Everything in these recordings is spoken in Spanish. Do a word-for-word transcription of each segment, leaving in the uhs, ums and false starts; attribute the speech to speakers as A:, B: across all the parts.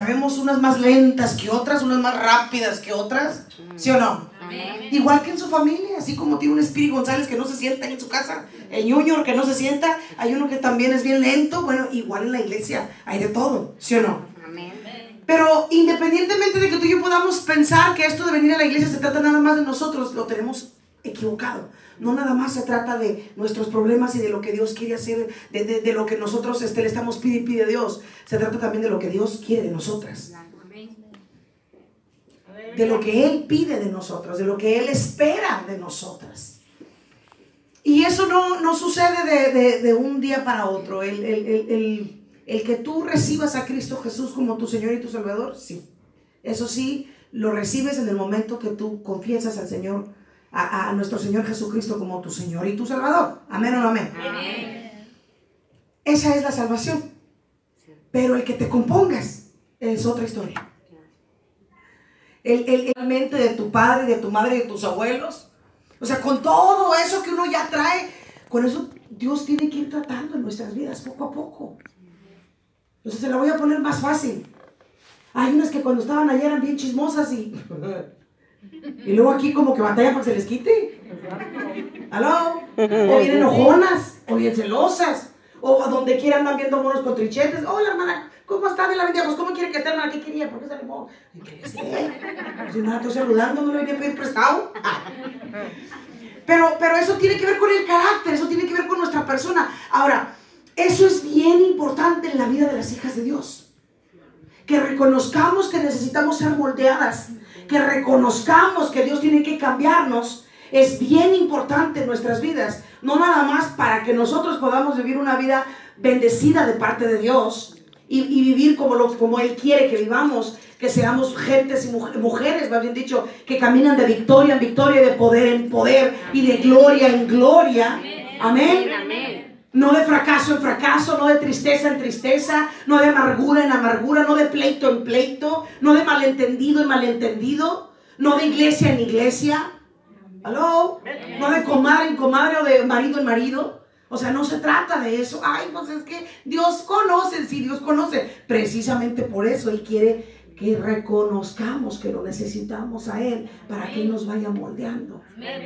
A: habemos unas más lentas que otras, unas más rápidas que otras, ¿sí o no? Amén. Igual que en su familia, así como tiene un Espíritu González que no se sienta en su casa, el Junior que no se sienta, hay uno que también es bien lento. Bueno, igual en la iglesia hay de todo, ¿sí o no? Amén. Pero independientemente de que tú y yo podamos pensar que esto de venir a la iglesia se trata nada más de nosotros, lo tenemos equivocado. No nada más se trata de nuestros problemas y de lo que Dios quiere hacer, de, de, de lo que nosotros este, le estamos pide y pide a Dios. Se trata también de lo que Dios quiere de nosotras, de lo que Él pide de nosotros, de lo que Él espera de nosotras. Y eso no, no sucede de, de, de un día para otro. El, el, el, el, el que tú recibas a Cristo Jesús como tu Señor y tu Salvador, sí. Eso sí, lo recibes en el momento que tú confiesas al Señor, A, a nuestro Señor Jesucristo como tu Señor y tu Salvador. Amén o no amén. Amén. Esa es la salvación. Pero el que te compongas es otra historia. El, el, el mente de tu padre, de tu madre y de tus abuelos. O sea, con todo eso que uno ya trae, con eso Dios tiene que ir tratando en nuestras vidas poco a poco. Entonces se la voy a poner más fácil. Hay unas que cuando estaban allá eran bien chismosas y... y luego aquí como que batallan para que se les quite. ¿Aló? O bien enojonas, o bien celosas, o a donde quiera andan viendo monos con trichetes. Hola hermana, ¿cómo está? De la bendiga. Pues ¿cómo quiere que esté, hermana? ¿Qué quería? ¿Por qué se animó? ¿Qué quería? Si nada, estoy saludando, no le venía a pedir prestado. Pero, pero eso tiene que ver con el carácter, eso tiene que ver con nuestra persona. Ahora, eso es bien importante en la vida de las hijas de Dios. Que reconozcamos que necesitamos ser moldeadas, que reconozcamos que Dios tiene que cambiarnos, es bien importante en nuestras vidas. No nada más para que nosotros podamos vivir una vida bendecida de parte de Dios y, y vivir como, lo, como Él quiere que vivamos, que seamos gentes y mujeres, mujeres, más bien dicho, que caminan de victoria en victoria, de poder en poder y de gloria en gloria. Amén. Amén. No de fracaso en fracaso, no de tristeza en tristeza, no de amargura en amargura, no de pleito en pleito, no de malentendido en malentendido, no de iglesia en iglesia. ¿Aló? No de comadre en comadre o de marido en marido. O sea, no se trata de eso. Ay, pues es que Dios conoce, sí, Dios conoce. Precisamente por eso Él quiere que reconozcamos que lo necesitamos a Él para que Él nos vaya moldeando.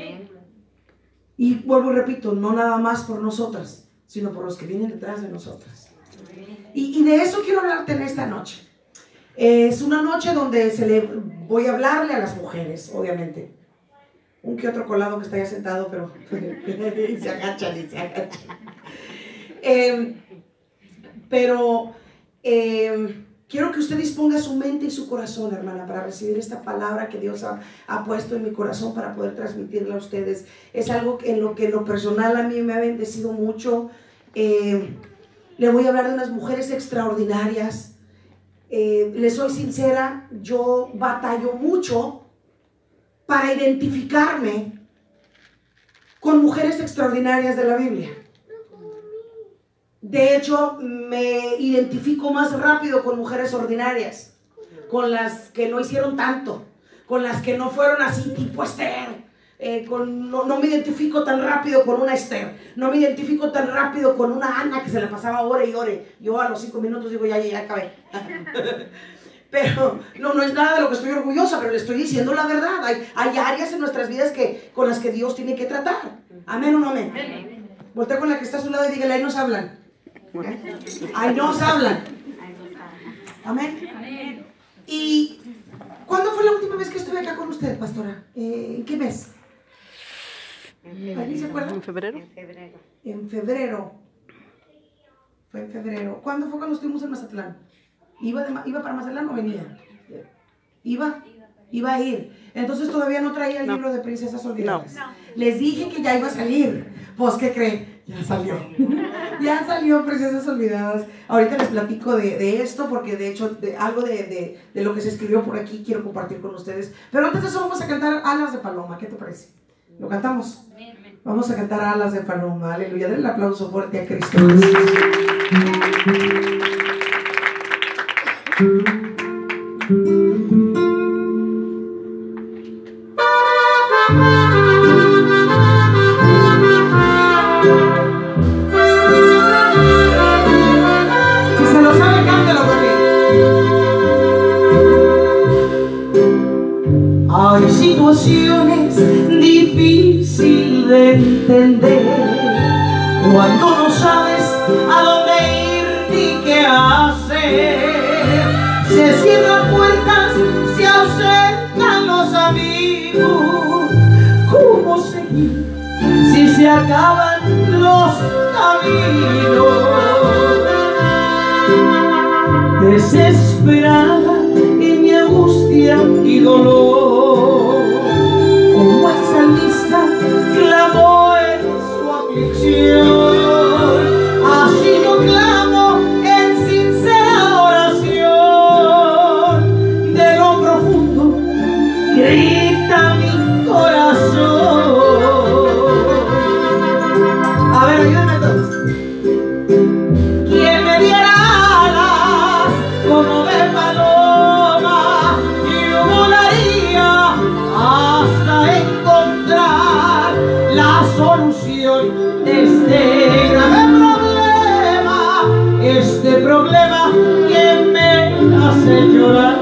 A: Y vuelvo y repito, no nada más por nosotras, sino por los que vienen detrás de nosotras. Y, y de eso quiero hablarte en esta noche. Es una noche donde se le, voy a hablarle a las mujeres, obviamente. Un que otro colado que está ya sentado, pero se agachan y se agachan. Eh, pero eh, quiero que usted disponga su mente y su corazón, hermana, para recibir esta palabra que Dios ha, ha puesto en mi corazón para poder transmitirla a ustedes. Es algo en lo que en lo personal a mí me ha bendecido mucho. Eh, le voy a hablar de unas mujeres extraordinarias. Eh, les soy sincera, yo batallo mucho para identificarme con mujeres extraordinarias de la Biblia. De hecho, me identifico más rápido con mujeres ordinarias, con las que no hicieron tanto, con las que no fueron así tipo Esther. Eh, con, no, no me identifico tan rápido con una Esther, no me identifico tan rápido con una Ana que se la pasaba ore y ore. Yo a los cinco minutos digo, ya, ya, ya acabé. Pero no, no es nada de lo que estoy orgullosa, pero le estoy diciendo la verdad. Hay, hay áreas en nuestras vidas que, con las que Dios tiene que tratar. ¿Amén o no amén? Amén. Voltea con la que está a su lado y dígale, ahí nos hablan. ¿Eh? Ahí nos hablan. Amén. Amén. ¿Y cuándo fue la última vez que estuve acá con usted, pastora? Eh, ¿En qué mes? ¿Alguien se acuerda?
B: ¿En febrero?
A: En febrero. En febrero. Fue en febrero. ¿Cuándo fue cuando estuvimos en Mazatlán? ¿Iba, de, ¿Iba para Mazatlán o venía? ¿Iba? Iba a ir. Entonces todavía no traía el no. libro de Princesas Olvidadas. No. Les dije que ya iba a salir. Pues, ¿qué creen? Ya salió. Ya salió Princesas Olvidadas. Ahorita les platico de, de esto porque de hecho de, algo de, de, de lo que se escribió por aquí quiero compartir con ustedes. Pero antes de eso vamos a cantar Alas de Paloma. ¿Qué te parece? ¿Lo cantamos? Vamos a cantar Alas de Paloma. Aleluya. Denle el aplauso fuerte a Cristo. Si se lo sabe, cántelo conmigo. Hay situaciones difíciles de entender cuando no sabes a dónde ir ni qué hacer. Se cierran puertas, se ausentan los amigos. ¿Cómo seguir si se acaban los caminos? Desesperada en mi angustia y dolor, como el salmista clamó en su aflicción, así yo clamo en sincera oración. De lo profundo grita mi corazón. A ver, ayúdame todos. ¿Quién me diera alas como de paloma? Yo volaría hasta encontrar la solución de este grave problema, este problema que me hace llorar.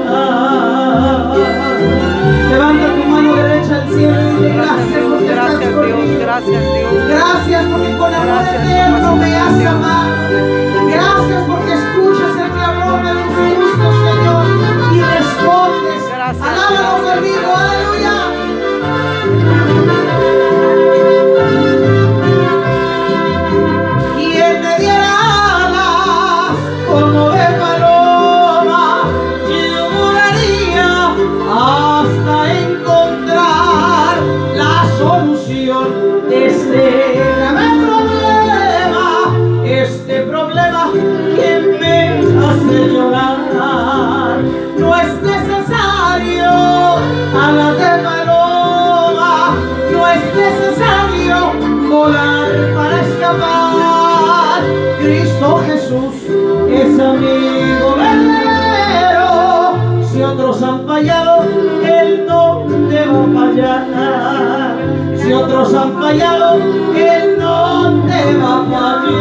A: Levanta tu mano derecha al cielo y dile gracias porque estás conmigo.
B: Gracias, Dios.
A: Gracias porque con amor eterno me has amado. Gracias porque escuchas el clamor de los justos, Señor, y respondes. Alábalo conmigo, aleluya. Quien me diera alas como de paloma, yo volaría hasta encontrar la solución de este grave problema, este problema que me hace llorar. No es necesario alas de paloma, no es necesario volar para escapar. Cristo Jesús es amigo verdadero. Si otros han fallado, Él no te va a fallar. Si otros han fallado, Él no te va a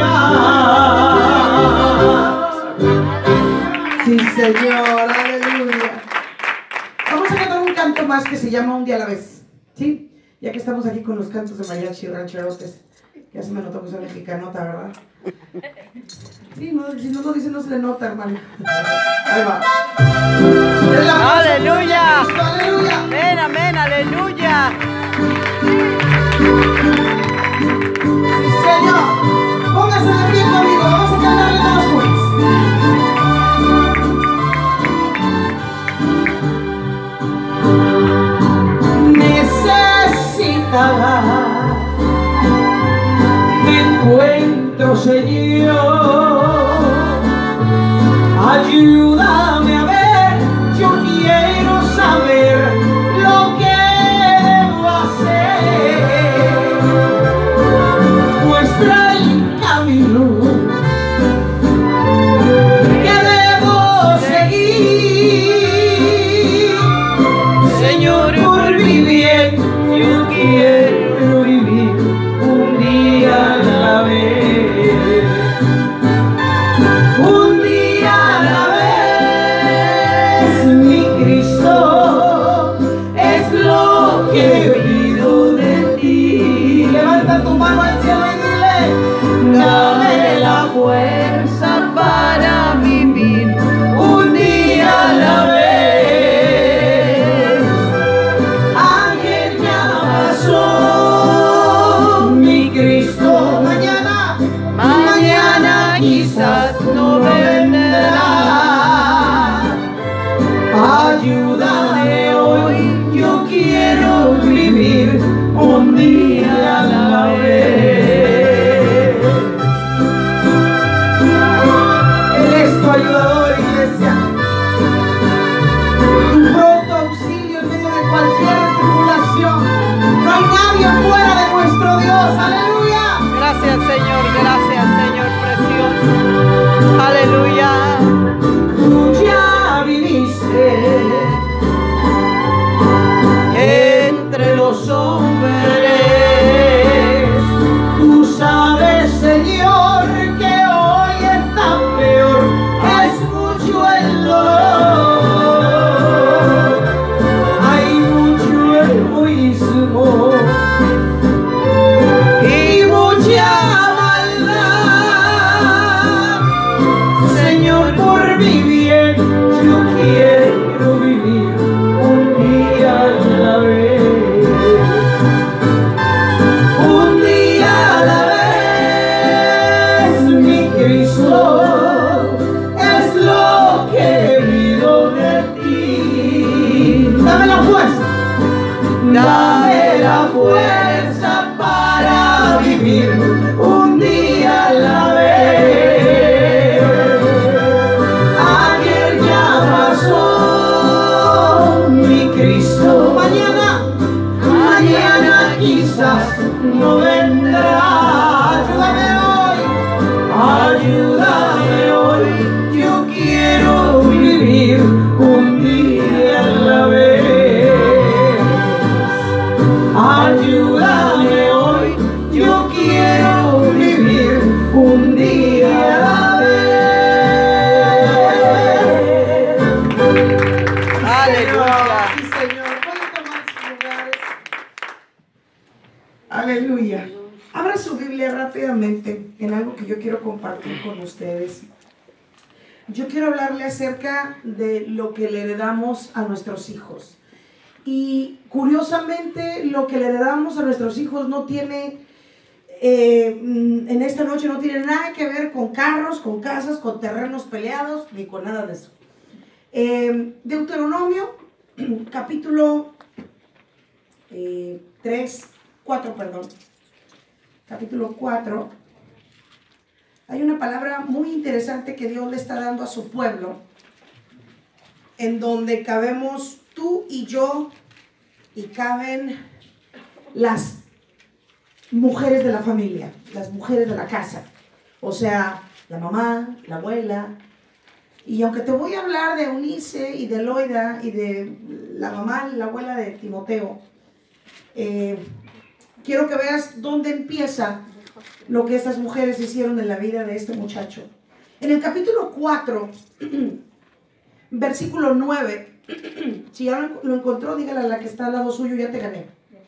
A: fallar. Sí, Señor, aleluya. Vamos a cantar un canto más que se llama Un día a la vez, ¿sí? Ya que estamos aquí con los cantos de mariachi y rancherotes. Ya se me notó que soy mexicanota, ¿verdad? Sí, no, si no lo dice no se le nota, hermano. Ahí va.
B: Aleluya.
A: Aleluya.
B: Amén, amén, aleluya.
A: Sí, Señor. Póngase de pie conmigo. Vamos a cantarle todos juntos. Necesitará me encuentro, Señor. Ayúdame a ver, yo quiero saber lo que debo hacer. Muestra el camino que debo seguir. Señor, por mi bien, yo quiero vivir un día a la vez. Un día a la vez.
C: dame la fuerza para vivir un día a la vez. Ayer ya pasó, mi Cristo. Mañana, mañana quizás no vendrá. Ayúdame hoy, ayúdame hoy. Yo quiero vivir un día a la vez. Ayúdame hoy, yo quiero vivir un día a la vez.
B: Aleluya.
A: Sí, Señor, pueden tomar sus lugares. Aleluya. Abra su Biblia rápidamente en algo que yo quiero compartir con ustedes. Yo quiero hablarle acerca de lo que le heredamos a nuestros hijos. Y curiosamente, lo que le heredamos a nuestros hijos no tiene, eh, en esta noche no tiene nada que ver con carros, con casas, con terrenos peleados, ni con nada de eso. Eh, Deuteronomio, capítulo eh, tres, cuatro, perdón. Capítulo cuatro. Hay una palabra muy interesante que Dios le está dando a su pueblo, en donde cabemos tú y yo, y caben las mujeres de la familia, las mujeres de la casa, o sea, la mamá, la abuela. Y aunque te voy a hablar de Eunice y de Loida y de la mamá, la abuela de Timoteo, eh, quiero que veas dónde empieza lo que estas mujeres hicieron en la vida de este muchacho. En el capítulo cuatro, versículo nueve, si ya lo, lo encontró, dígale a la que está al lado suyo, ya te gané.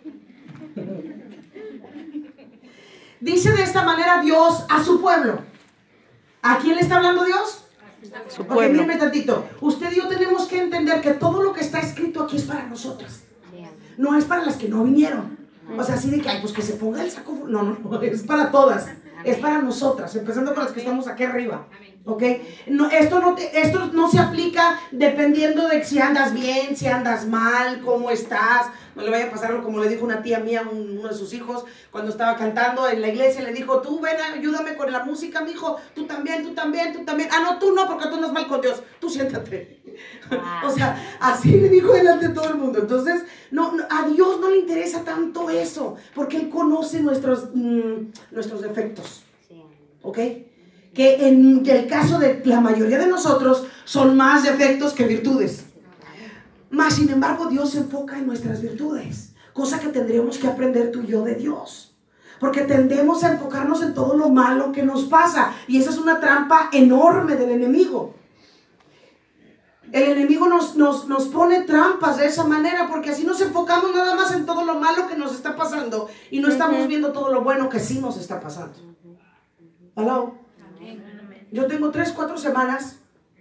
A: Dice de esta manera Dios a su pueblo. ¿A quién le está hablando Dios?
B: Su
A: Ok,
B: pueblo.
A: mírame tantito. Usted y yo tenemos que entender que todo lo que está escrito aquí es para nosotras. No es para las que no vinieron. O sea, así de que, ay, pues que se ponga el saco. No, no, no, es para todas. Es para nosotras, empezando con las que estamos aquí arriba. ¿Ok? No, esto, no te, esto no se aplica dependiendo de si andas bien, si andas mal, cómo estás. No le vaya a pasar como le dijo una tía mía a un, uno de sus hijos cuando estaba cantando en la iglesia. Le dijo, tú ven, ayúdame con la música, mijo. Tú también, tú también, tú también. Ah, no, tú no, porque tú andas mal con Dios. Tú siéntate. O sea, así le dijo delante de todo el mundo. Entonces, no, no, a Dios no le interesa tanto eso, porque Él conoce nuestros, mmm, nuestros defectos. ¿Ok? Que en el caso de la mayoría de nosotros son más defectos que virtudes. Mas, sin embargo, Dios se enfoca en nuestras virtudes, cosa que tendríamos que aprender tú y yo de Dios, porque tendemos a enfocarnos en todo lo malo que nos pasa, y esa es una trampa enorme del enemigo. El enemigo nos, nos, nos pone trampas de esa manera, porque así nos enfocamos nada más en todo lo malo que nos está pasando y no estamos viendo todo lo bueno que sí nos está pasando. ¿Aló? Yo tengo tres, cuatro semanas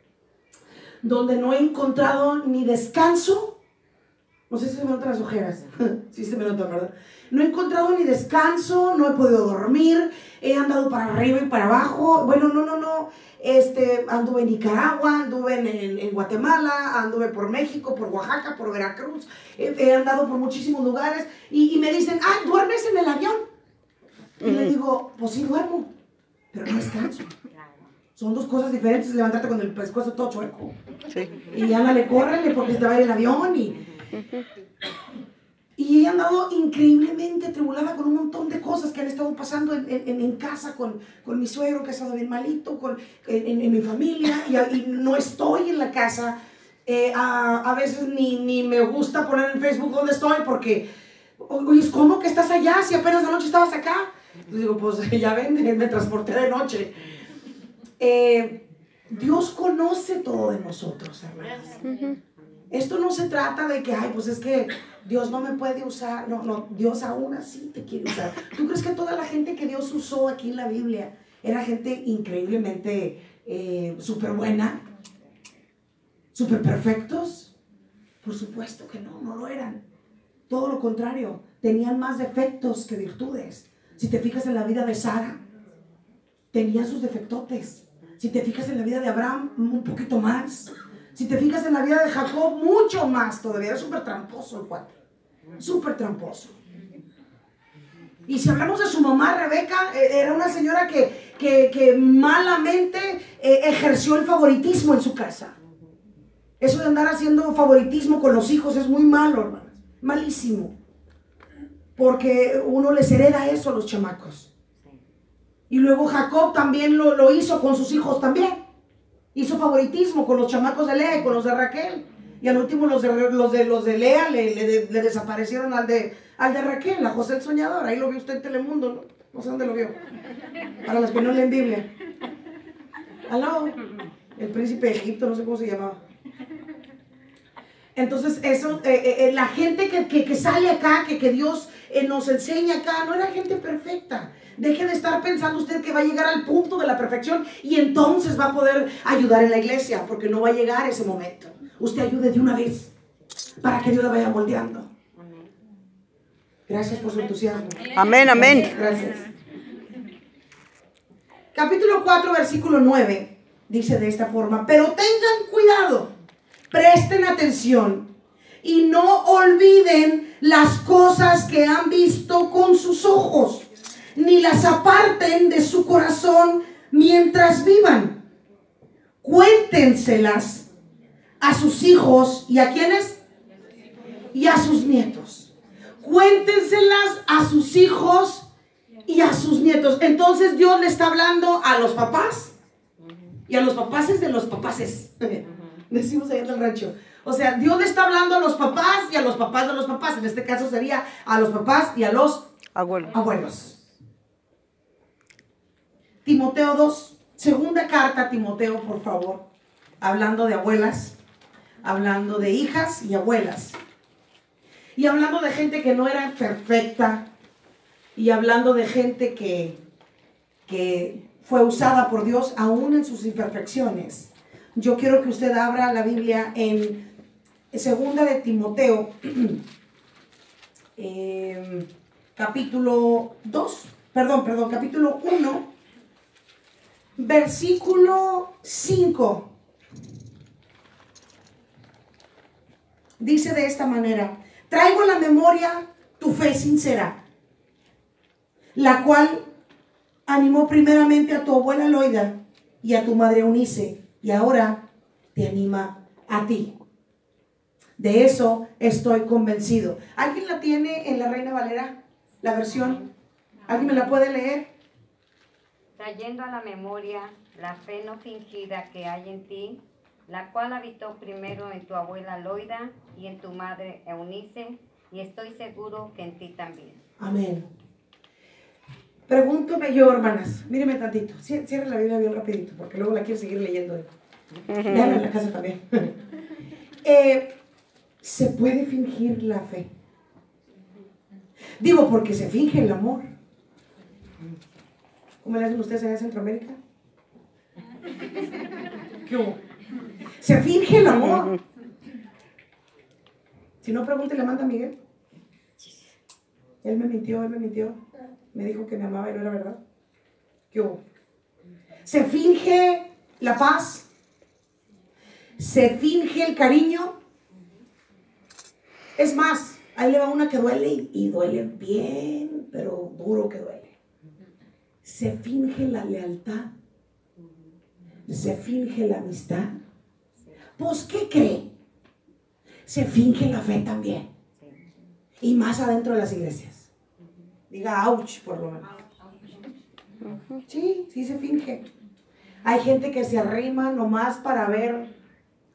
A: donde no he encontrado ni descanso. No sé si se me notan las ojeras. Sí se me notan, ¿verdad? No he encontrado ni descanso, no he podido dormir, he andado para arriba y para abajo. Bueno, no, no, no. Este, anduve en Nicaragua, anduve en, en, en Guatemala, anduve por México, por Oaxaca, por Veracruz. He, he andado por muchísimos lugares y, y me dicen, ah, ¿duermes en el avión? Y uh-huh. le digo, pues sí duermo, pero no descanso. Son dos cosas diferentes, levantarte con el pescuezo todo chueco. Sí. Y ándale, córrele porque se te va a ir el avión. Y, y he andado increíblemente atribulada con un montón de cosas que han estado pasando en, en, en casa, con, con mi suegro que ha estado bien malito, con, en, en mi familia, y, y no estoy en la casa. Eh, a, a veces ni, ni me gusta poner en Facebook dónde estoy porque, oye, ¿cómo que estás allá si apenas anoche estabas acá? Y digo, pues ya ven, me transporté de noche. Eh, Dios conoce todo de nosotros, hermanos. Uh-huh. Esto no se trata de que, ay, pues es que Dios no me puede usar. No, no, Dios aún así te quiere usar. ¿Tú crees que toda la gente que Dios usó aquí en la Biblia era gente increíblemente eh, súper buena? ¿Súper perfectos? Por supuesto que no, no lo eran. Todo lo contrario, tenían más defectos que virtudes. Si te fijas en la vida de Sara, tenía sus defectotes. Si te fijas en la vida de Abraham, un poquito más. Si te fijas en la vida de Jacob, mucho más todavía. Era súper tramposo el cuate. Súper tramposo. Y si hablamos de su mamá, Rebeca, eh, era una señora que, que, que malamente eh, ejerció el favoritismo en su casa. Eso de andar haciendo favoritismo con los hijos es muy malo, hermanos. Malísimo. Porque uno les hereda eso a los chamacos. Y luego Jacob también lo, lo hizo con sus hijos también. Hizo favoritismo con los chamacos de Lea y con los de Raquel. Y al último los de, los de, los de Lea le, le, le desaparecieron al de, al de Raquel, a José el Soñador. Ahí lo vio usted en Telemundo, ¿no? No sé dónde lo vio. Para los que no leen Biblia. Aló. El príncipe de Egipto, no sé cómo se llamaba. Entonces eso, eh, eh, la gente que, que, que sale acá, que, que Dios eh, nos enseña acá, no era gente perfecta. Deje de estar pensando usted que va a llegar al punto de la perfección y entonces va a poder ayudar en la iglesia, porque no va a llegar ese momento. Usted ayude de una vez para que Dios la vaya moldeando. Gracias por su entusiasmo.
B: Amén, amén.
A: Gracias. Capítulo cuatro, versículo nueve, dice de esta forma: pero tengan cuidado, presten atención y no olviden las cosas que han visto con sus ojos, ni las aparten de su corazón mientras vivan. Cuéntenselas a sus hijos y a quiénes y a sus nietos. Cuéntenselas a sus hijos y a sus nietos. Entonces Dios le está hablando a los papás y a los papaces de los papaces. Decimos allá en el rancho. O sea, Dios le está hablando a los papás y a los papás de los papás. En este caso sería a los papás y a los
B: Abuelo.
A: abuelos. Timoteo dos, segunda carta a Timoteo, por favor. Hablando de abuelas, hablando de hijas y abuelas. Y hablando de gente que no era perfecta. Y hablando de gente que, que fue usada por Dios aún en sus imperfecciones. Yo quiero que usted abra la Biblia en segunda de Timoteo, eh, capítulo dos, perdón, perdón, capítulo uno, versículo cinco. Dice de esta manera: traigo a la memoria tu fe sincera, la cual animó primeramente a tu abuela Loida y a tu madre Eunice, y ahora te anima a ti. De eso estoy convencido. ¿Alguien la tiene en la Reina Valera? La versión. ¿Alguien me la puede leer?
D: Trayendo a la memoria la fe no fingida que hay en ti, la cual habitó primero en tu abuela Loida y en tu madre Eunice, y estoy seguro que en ti también.
A: Amén. Pregúntome yo, hermanas, míreme tantito, cierre la Biblia bien rapidito, porque luego la quiero seguir leyendo. Veanla en la casa también. eh, ¿Se puede fingir la fe? Digo, porque se finge el amor. ¿Cómo le hacen ustedes allá en Centroamérica? ¿Qué hubo? Se finge el amor. Si no, pregúntele, manda a Miguel. Él me mintió, él me mintió. Me dijo que me amaba y no era verdad. ¿Qué hubo? Se finge la paz. Se finge el cariño. Es más, ahí le va una que duele y, y duele bien, pero duro que duele. Se finge la lealtad. Se finge la amistad. Pues, ¿qué cree? Se finge la fe también. Y más adentro de las iglesias. Diga ouch, por lo menos. Sí, sí se finge. Hay gente que se arrima nomás para ver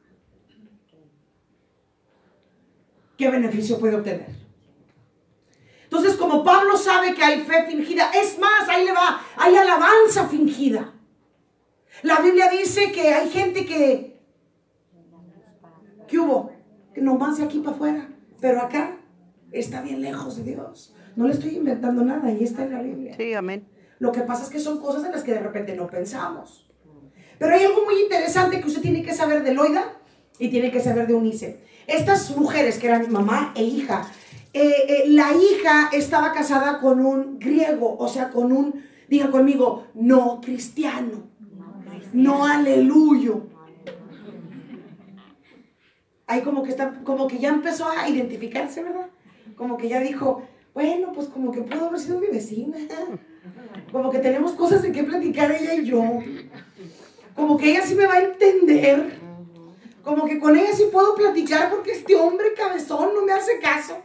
A: qué beneficio puede obtener. Entonces, como Pablo sabe que hay fe fingida, es más, ahí le va, hay alabanza fingida. La Biblia dice que hay gente que, ¿qué hubo? Que nomás de aquí para afuera, pero acá está bien lejos de Dios. No le estoy inventando nada, ahí está en la Biblia.
B: Sí, amén.
A: Lo que pasa es que son cosas en las que de repente no pensamos. Pero hay algo muy interesante que usted tiene que saber de Loida y tiene que saber de Eunice. Estas mujeres que eran mamá e hija, eh, eh, la hija estaba casada con un griego, o sea, con un, diga conmigo, no cristiano, no aleluyo. Ahí como que está, como que ya empezó a identificarse, ¿verdad? como que ella dijo, bueno, pues como que pudo haber sido mi vecina. Como que tenemos cosas de qué platicar ella y yo. Como que ella sí me va a entender. Como que con ella sí puedo platicar porque este hombre cabezón no me hace caso.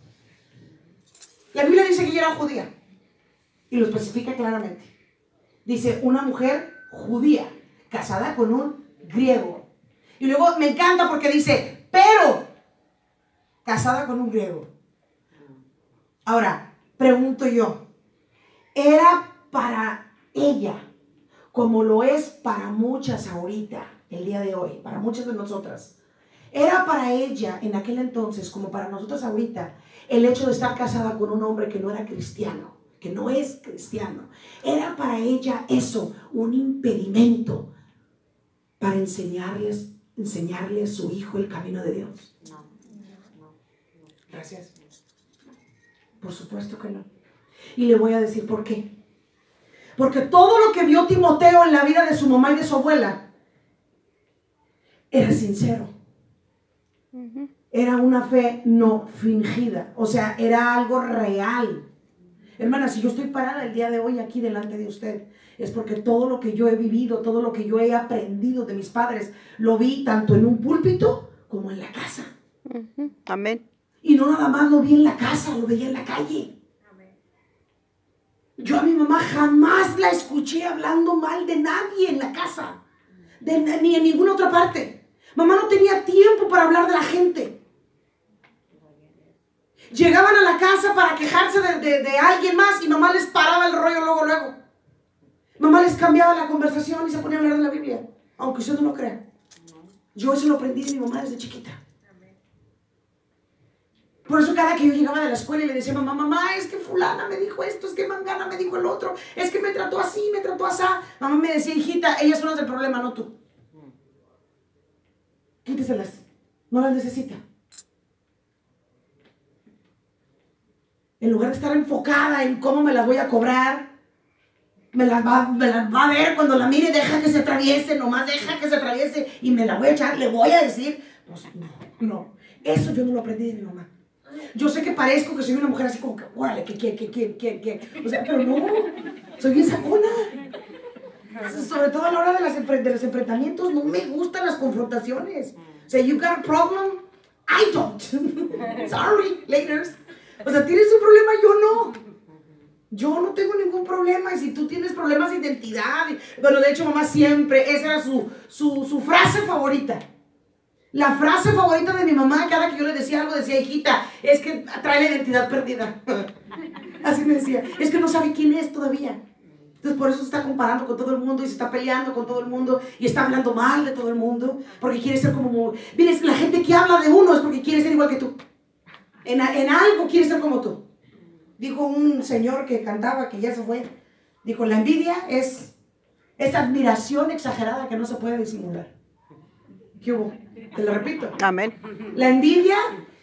A: La Biblia dice que ella era judía. Y lo especifica claramente. Dice, una mujer judía, casada con un griego. Y luego me encanta porque dice, pero, casada con un griego. Ahora, pregunto yo, ¿era para ella como lo es para muchas ahorita, el día de hoy, para muchas de nosotras? ¿Era para ella en aquel entonces, como para nosotras ahorita, el hecho de estar casada con un hombre que no era cristiano, que no es cristiano? ¿Era para ella eso un impedimento para enseñarles, enseñarle a su hijo el camino de Dios?
D: No, no.
A: Gracias. Por supuesto que no. Y le voy a decir por qué. Porque todo lo que vio Timoteo en la vida de su mamá y de su abuela era sincero. Era una fe no fingida. O sea, era algo real. Hermana, si yo estoy parada el día de hoy aquí delante de usted, es porque todo lo que yo he vivido, todo lo que yo he aprendido de mis padres, lo vi tanto en un púlpito como en la casa.
B: Uh-huh. Amén.
A: Y no nada más lo vi en la casa, lo veía en la calle. Yo a mi mamá jamás la escuché hablando mal de nadie en la casa, de, ni en ninguna otra parte. Mamá no tenía tiempo para hablar de la gente. Llegaban a la casa para quejarse de, de, de alguien más y mamá les paraba el rollo luego, luego. Mamá les cambiaba la conversación y se ponía a hablar de la Biblia, aunque usted no lo crea. Yo eso lo aprendí de mi mamá desde chiquita. Por eso cada que yo llegaba de la escuela y le decía a mamá, mamá, es que fulana me dijo esto, es que mangana me dijo el otro, es que me trató así, me trató así. Mamá me decía, hijita, ellas son las del problema, no tú. Quíteselas, no las necesita. En lugar de estar enfocada en cómo me las voy a cobrar, me las va, me las va a ver cuando la mire, deja que se atraviese, nomás deja que se atraviese y me la voy a echar, le voy a decir, pues no, no, eso yo no lo aprendí de mi mamá. Yo sé que parezco que soy una mujer así como que, órale, que, que, que, que, que, que, o sea, pero no, soy bien sacona. Sobre todo a la hora de, las, de los enfrentamientos, no me gustan las confrontaciones. O sea, you got a problem, I don't. Sorry, ladies. O sea, tienes un problema, yo no. Yo no tengo ningún problema. Y si tú tienes problemas de identidad, y, bueno, de hecho, mamá siempre, esa era su, su, su frase favorita. La frase favorita de mi mamá, cada que yo le decía algo, decía, hijita, es que trae la identidad perdida. Así me decía, es que no sabe quién es todavía. Entonces por eso se está comparando con todo el mundo y se está peleando con todo el mundo y está hablando mal de todo el mundo porque quiere ser como... Mire, la gente que habla de uno es porque quiere ser igual que tú. En, en algo quiere ser como tú. Dijo un señor que cantaba, que ya se fue, dijo, la envidia es esa admiración exagerada que no se puede disimular. ¿Qué hubo? Te lo repito.
B: Amén.
A: La envidia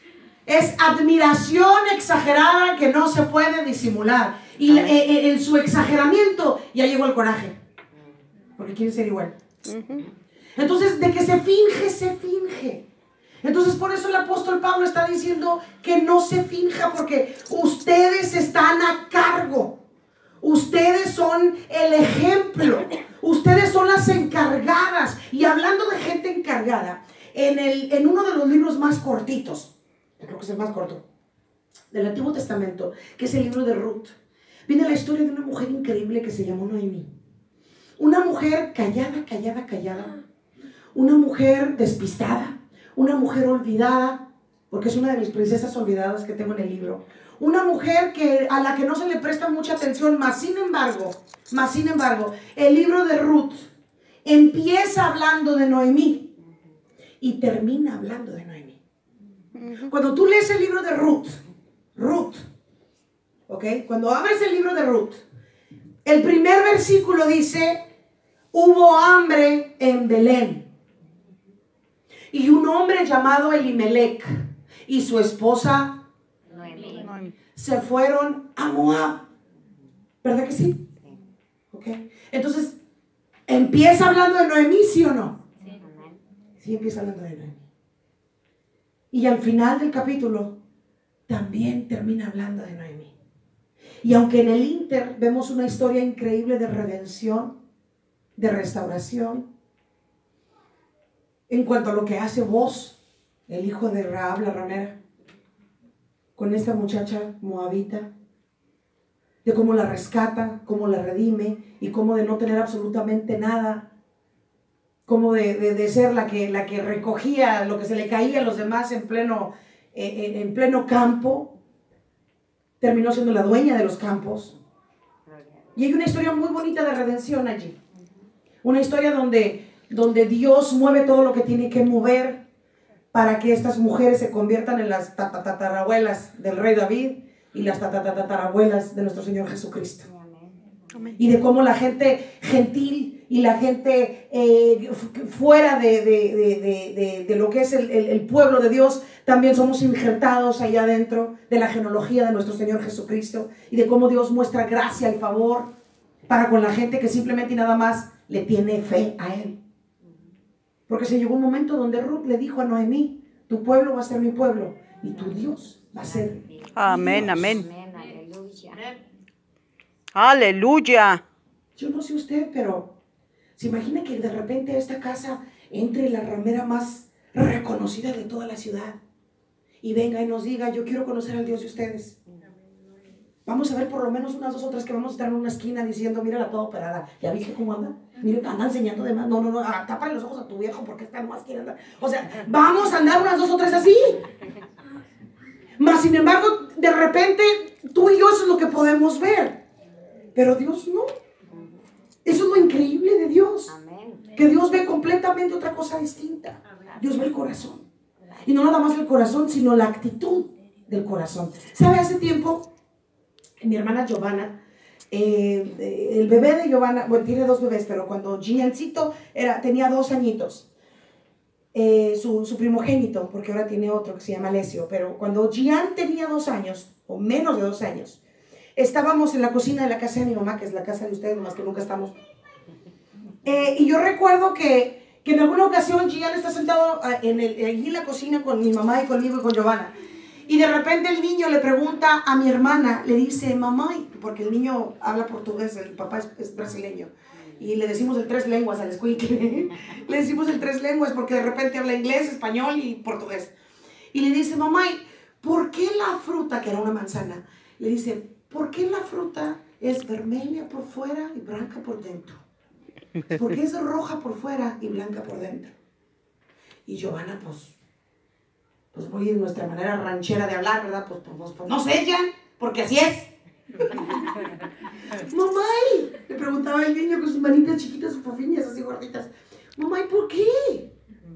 A: es admiración exagerada que no se puede disimular. Y la, eh, en su exageramiento ya llegó el coraje. Porque quiere ser igual. Uh-huh. Entonces, de que se finge, se finge. Entonces, por eso el apóstol Pablo está diciendo que no se finja, porque ustedes están a cargo. Ustedes son el ejemplo. Ustedes son las encargadas. Y hablando de gente encargada, en, el, en uno de los libros más cortitos, creo que es el más corto, del Antiguo Testamento, que es el libro de Ruth, viene la historia de una mujer increíble que se llamó Noemí. Una mujer callada, callada, callada. Una mujer despistada. Una mujer olvidada, porque es una de mis princesas olvidadas que tengo en el libro. Una mujer que, a la que no se le presta mucha atención, más sin embargo, más sin embargo, el libro de Ruth empieza hablando de Noemí y termina hablando de Noemí. Cuando tú lees el libro de Ruth, Ruth, ¿ok? Cuando abres el libro de Ruth, el primer versículo dice, hubo hambre en Belén. Y un hombre llamado Elimelech y su esposa Noemí se fueron a Moab. ¿Verdad que sí? Sí. Okay. Entonces, ¿empieza hablando de Noemí, sí o no? Sí. Sí, empieza hablando de Noemí. Y al final del capítulo también termina hablando de Noemí. Y aunque en el Inter vemos una historia increíble de redención, de restauración, en cuanto a lo que hace Boz, el hijo de Rahab la ramera, con esta muchacha moabita, de cómo la rescata, cómo la redime y cómo de no tener absolutamente nada, cómo de, de, de ser la que, la que recogía lo que se le caía a los demás en pleno, en, en pleno campo, terminó siendo la dueña de los campos. Y hay una historia muy bonita de redención allí, una historia donde, donde Dios mueve todo lo que tiene que mover para que estas mujeres se conviertan en las tatarabuelas del rey David y las tatarabuelas de nuestro Señor Jesucristo. Amén. Y de cómo la gente gentil y la gente eh, fuera de, de, de, de, de, de lo que es el, el, el pueblo de Dios, también somos injertados allá adentro de la genealogía de nuestro Señor Jesucristo, y de cómo Dios muestra gracia y favor para con la gente que simplemente y nada más le tiene fe a Él. Porque se llegó un momento donde Ruth le dijo a Noemí: tu pueblo va a ser mi pueblo y tu Dios va a ser mi Dios.
B: Amén, amén.
D: Aleluya.
B: Aleluya.
A: Yo no sé usted, pero ¿se imagina que de repente a esta casa entre la ramera más reconocida de toda la ciudad y venga y nos diga: yo quiero conocer al Dios de ustedes? Vamos a ver por lo menos unas dos o tres que vamos a estar en una esquina diciendo: mírala toda operada, ¿ya viste cómo anda? Mira, anda enseñando de más. No, no, no, ah, tápale los ojos a tu viejo porque esta nomás quiere andar. O sea, vamos a andar unas dos o tres así. Mas sin embargo, de repente tú y yo eso es lo que podemos ver, pero Dios no. Eso es lo increíble de Dios. Que Dios ve completamente otra cosa distinta. Dios ve el corazón. Y no nada más el corazón, sino la actitud del corazón. ¿Sabe? Hace tiempo, mi hermana Giovanna, eh, el bebé de Giovanna, bueno, tiene dos bebés, pero cuando Giancito era, tenía dos añitos, eh, su, su primogénito, porque ahora tiene otro que se llama Alessio, pero cuando Gian tenía dos años, o menos de dos años, estábamos en la cocina de la casa de mi mamá, que es la casa de ustedes, más que nunca estamos. Eh, y yo recuerdo que, que en alguna ocasión Gian está sentado en el, allí en la cocina con mi mamá y conmigo y con Giovanna. Y de repente el niño le pregunta a mi hermana, le dice: mamá, porque el niño habla portugués, el papá es, es brasileño, y le decimos el tres lenguas al escuincle. Le decimos el tres lenguas porque de repente habla inglés, español y portugués. Y le dice: mamá, ¿por qué la fruta, que era una manzana, le dice, ¿por qué la fruta es vermelha por fuera y blanca por dentro? ¿Por qué es roja por fuera y blanca por dentro? Y Giovanna, pues, pues muy en nuestra manera ranchera de hablar, ¿verdad? Pues, pues, pues no sé, ya, porque así es. Mamá, le preguntaba el niño con sus manitas chiquitas, sus fofiñas así gorditas: mamá, ¿por qué?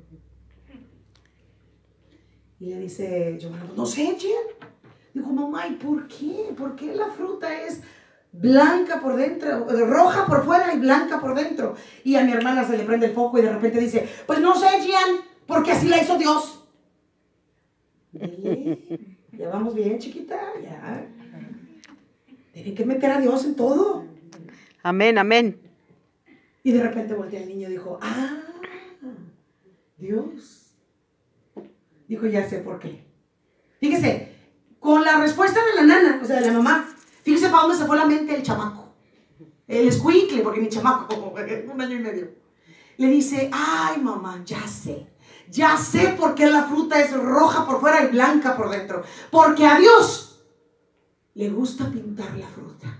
A: Y le dice Giovanna: no sé, Jen. Dijo: mamá, ¿y por qué? ¿Por qué la fruta es blanca por dentro, roja por fuera y blanca por dentro? Y a mi hermana se le prende el foco y de repente dice: pues no sé, Gian, porque así la hizo Dios. ¿Eh? Ya vamos bien, chiquita, ya. Tienen que meter a Dios en todo.
B: Amén, amén.
A: Y de repente voltea el niño y dijo: ah, Dios. Dijo: ya sé por qué. Fíjese, con la respuesta de la nana, o sea, de la mamá, fíjese para dónde se fue la mente el chamaco. El escuincle, porque mi chamaco, un año y medio. Le dice: ay, mamá, ya sé. Ya sé por qué la fruta es roja por fuera y blanca por dentro. Porque a Dios le gusta pintar la fruta.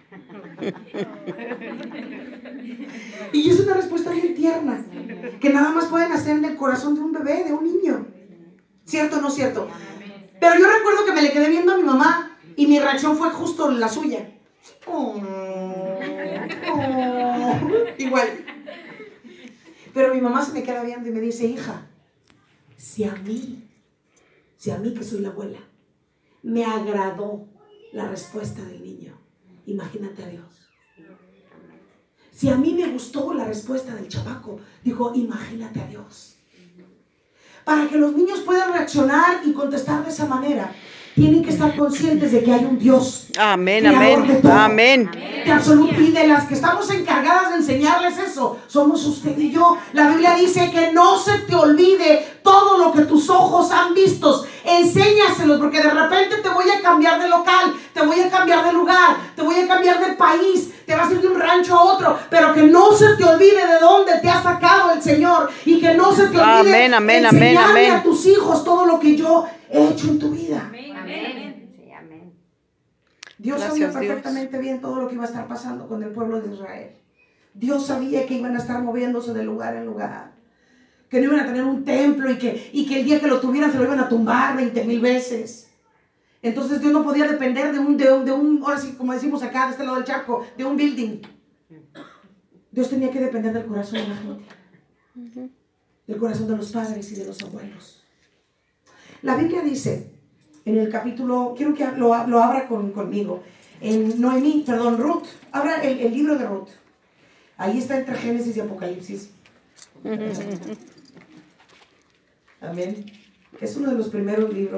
A: Y es una respuesta bien tierna, que nada más pueden hacer en el corazón de un bebé, de un niño. ¿Cierto o no cierto? Pero yo recuerdo que me le quedé viendo a mi mamá y mi reacción fue justo la suya. Oh, oh, igual. Pero mi mamá se me queda viendo y me dice: hija, si a mí, si a mí que soy la abuela, me agradó la respuesta del niño, imagínate a Dios. Si a mí me gustó la respuesta del chamaco, dijo: imagínate a Dios. Para que los niños puedan reaccionar y contestar de esa manera, tienen que estar conscientes de que hay un Dios.
B: Amén, amén, amén.
A: De absoluto, y de las que estamos encargadas de enseñarles eso, somos usted y yo. La Biblia dice que no se te olvide todo lo que tus ojos han visto. enséñaselos, porque de repente te voy a cambiar de local, te voy a cambiar de lugar, te voy a cambiar de país, te vas a ir de un rancho a otro, pero que no se te olvide de dónde te ha sacado el Señor, y que no se te olvide
B: Amén, amén,
A: enseñarle
B: amén, amén.
A: a tus hijos todo lo que yo he hecho en tu vida.
D: Amén. Amén. Sí, amén.
A: Dios
B: Gracias,
A: sabía perfectamente bien todo lo que iba a estar pasando con el pueblo de Israel. Dios sabía que iban a estar moviéndose de lugar en lugar, que no iban a tener un templo y que, y que el día que lo tuvieran se lo iban a tumbar veinte mil veces. Entonces Dios no podía depender de un, de un, de un, ahora sí, como decimos acá, de este lado del charco, de un building. Dios tenía que depender del corazón de la gente, del corazón de los padres y de los abuelos. La Biblia dice, en el capítulo, quiero que lo, lo abra con, conmigo, en Noemí, perdón, Ruth, abra el, el libro de Ruth. Ahí está entre Génesis y Apocalipsis. Amén. Es uno de los primeros libros.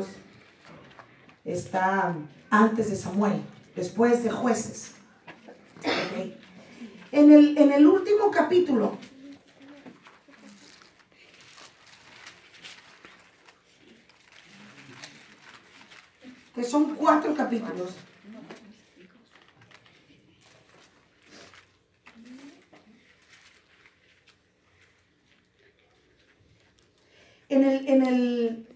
A: Está antes de Samuel, después de Jueces. Okay. En el, en el último capítulo, que son cuatro capítulos, en el, en el,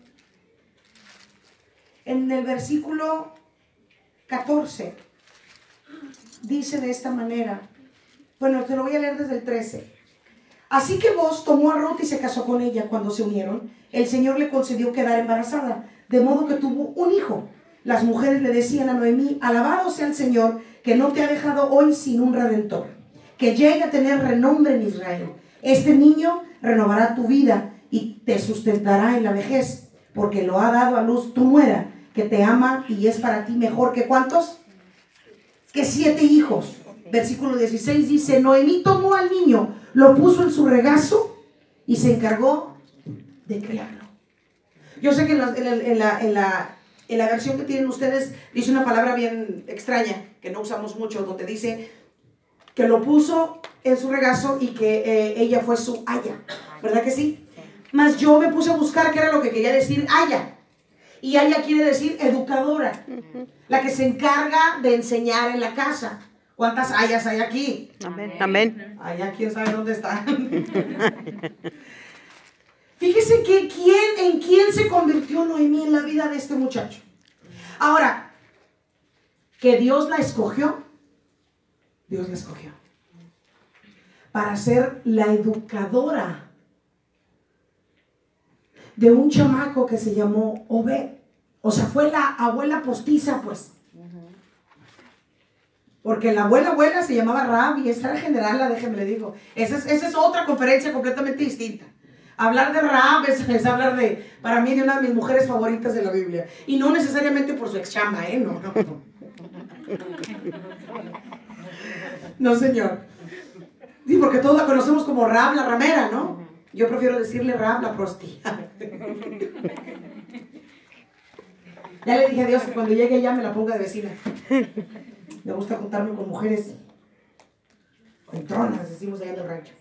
A: en el versículo catorce, dice de esta manera, bueno, te lo voy a leer desde el trece. Así que Booz tomó a Ruth y se casó con ella. Cuando se unieron, el Señor le concedió quedar embarazada, de modo que tuvo un hijo. Las mujeres le decían a Noemí, alabado sea el Señor, que no te ha dejado hoy sin un redentor, que llegue a tener renombre en Israel. Este niño renovará tu vida y te sustentará en la vejez, porque lo ha dado a luz tu nuera, que te ama y es para ti mejor que ¿cuántos? Que siete hijos. Versículo dieciséis dice, Noemí tomó al niño, lo puso en su regazo y se encargó de criarlo. Yo sé que en la, en la, en la, en la, en la versión que tienen ustedes dice una palabra bien extraña, que no usamos mucho, donde dice que lo puso en su regazo y que eh, ella fue su aya, ¿verdad que sí? Mas yo me puse a buscar qué era lo que quería decir aya. Y aya quiere decir educadora, la que se encarga de enseñar en la casa. ¿Cuántas ayas hay aquí?
B: Amén. Amén.
A: Allá quién sabe dónde están. Fíjese que quién, en quién se convirtió Noemí en la vida de este muchacho. Ahora, que Dios la escogió, Dios la escogió para ser la educadora de un chamaco que se llamó Obed. O sea, fue la abuela postiza, pues. Porque la abuela abuela se llamaba Rab y esa era general, déjeme le digo. Esa es, esa es otra conferencia completamente distinta. Hablar de Rab es, es hablar de, para mí, de una de mis mujeres favoritas de la Biblia. Y no necesariamente por su ex chama, ¿eh? No, no, no. No, señor. Sí, porque todos la conocemos como Rab, la ramera, ¿no? Yo prefiero decirle Rab, la prosti. Ya le dije a Dios que cuando llegue allá me la ponga de vecina. Me gusta juntarme con mujeres con tronas, decimos allá en el rancho.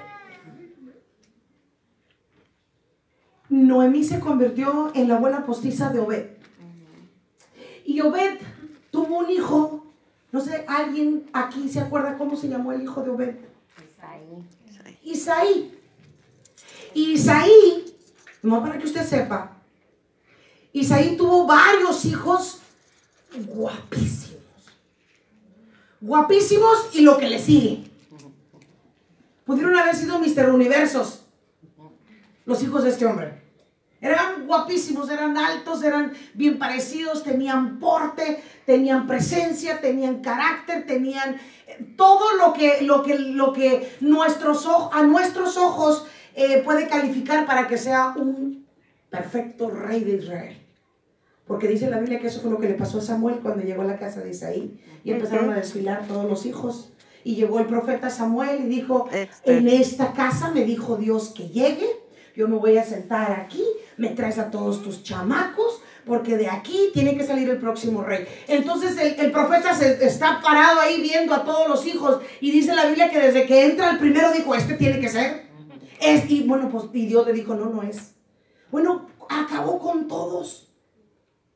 A: Noemí se convirtió en la abuela postiza de Obed. Y Obed tuvo un hijo. No sé, ¿alguien aquí se acuerda cómo se llamó el hijo de Obed? Isaí. Isaí. Y Isaí, no para que usted sepa, Isaí tuvo varios hijos guapísimos. Guapísimos y lo que le sigue. Pudieron haber sido mister Universos los hijos de este hombre. Eran guapísimos, eran altos, eran bien parecidos, tenían porte, tenían presencia, tenían carácter, tenían todo lo que, lo que, lo que nuestros ojos, a nuestros ojos eh, puede calificar para que sea un perfecto rey de Israel. Porque dice la Biblia que eso fue lo que le pasó a Samuel cuando llegó a la casa de Isaí y empezaron a desfilar todos los hijos. Y llegó el profeta Samuel y dijo, este. en esta casa me dijo Dios que llegue, yo me voy a sentar aquí, me traes a todos tus chamacos, porque de aquí tiene que salir el próximo rey. Entonces el, el profeta se, está parado ahí viendo a todos los hijos y dice la Biblia que desde que entra el primero dijo, este tiene que ser. Este, y bueno, pues y Dios le dijo, no, no es. Bueno, acabó con todos.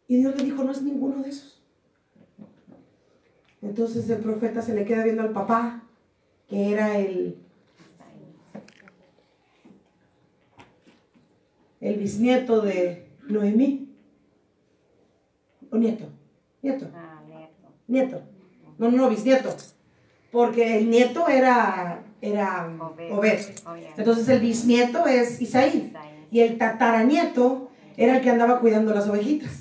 A: Y Dios le dijo, no es ninguno de esos. Entonces el profeta se le queda viendo al papá, que era el, el bisnieto de Noemí. ¿O nieto? Nieto.
D: Ah, nieto.
A: Nieto. No, no, no, bisnieto. Porque el nieto era, era
D: Obed.
A: Obed.
D: Oh, yeah.
A: Entonces el bisnieto es Isaí.
D: Isaí.
A: Y el tataranieto era el que andaba cuidando las ovejitas.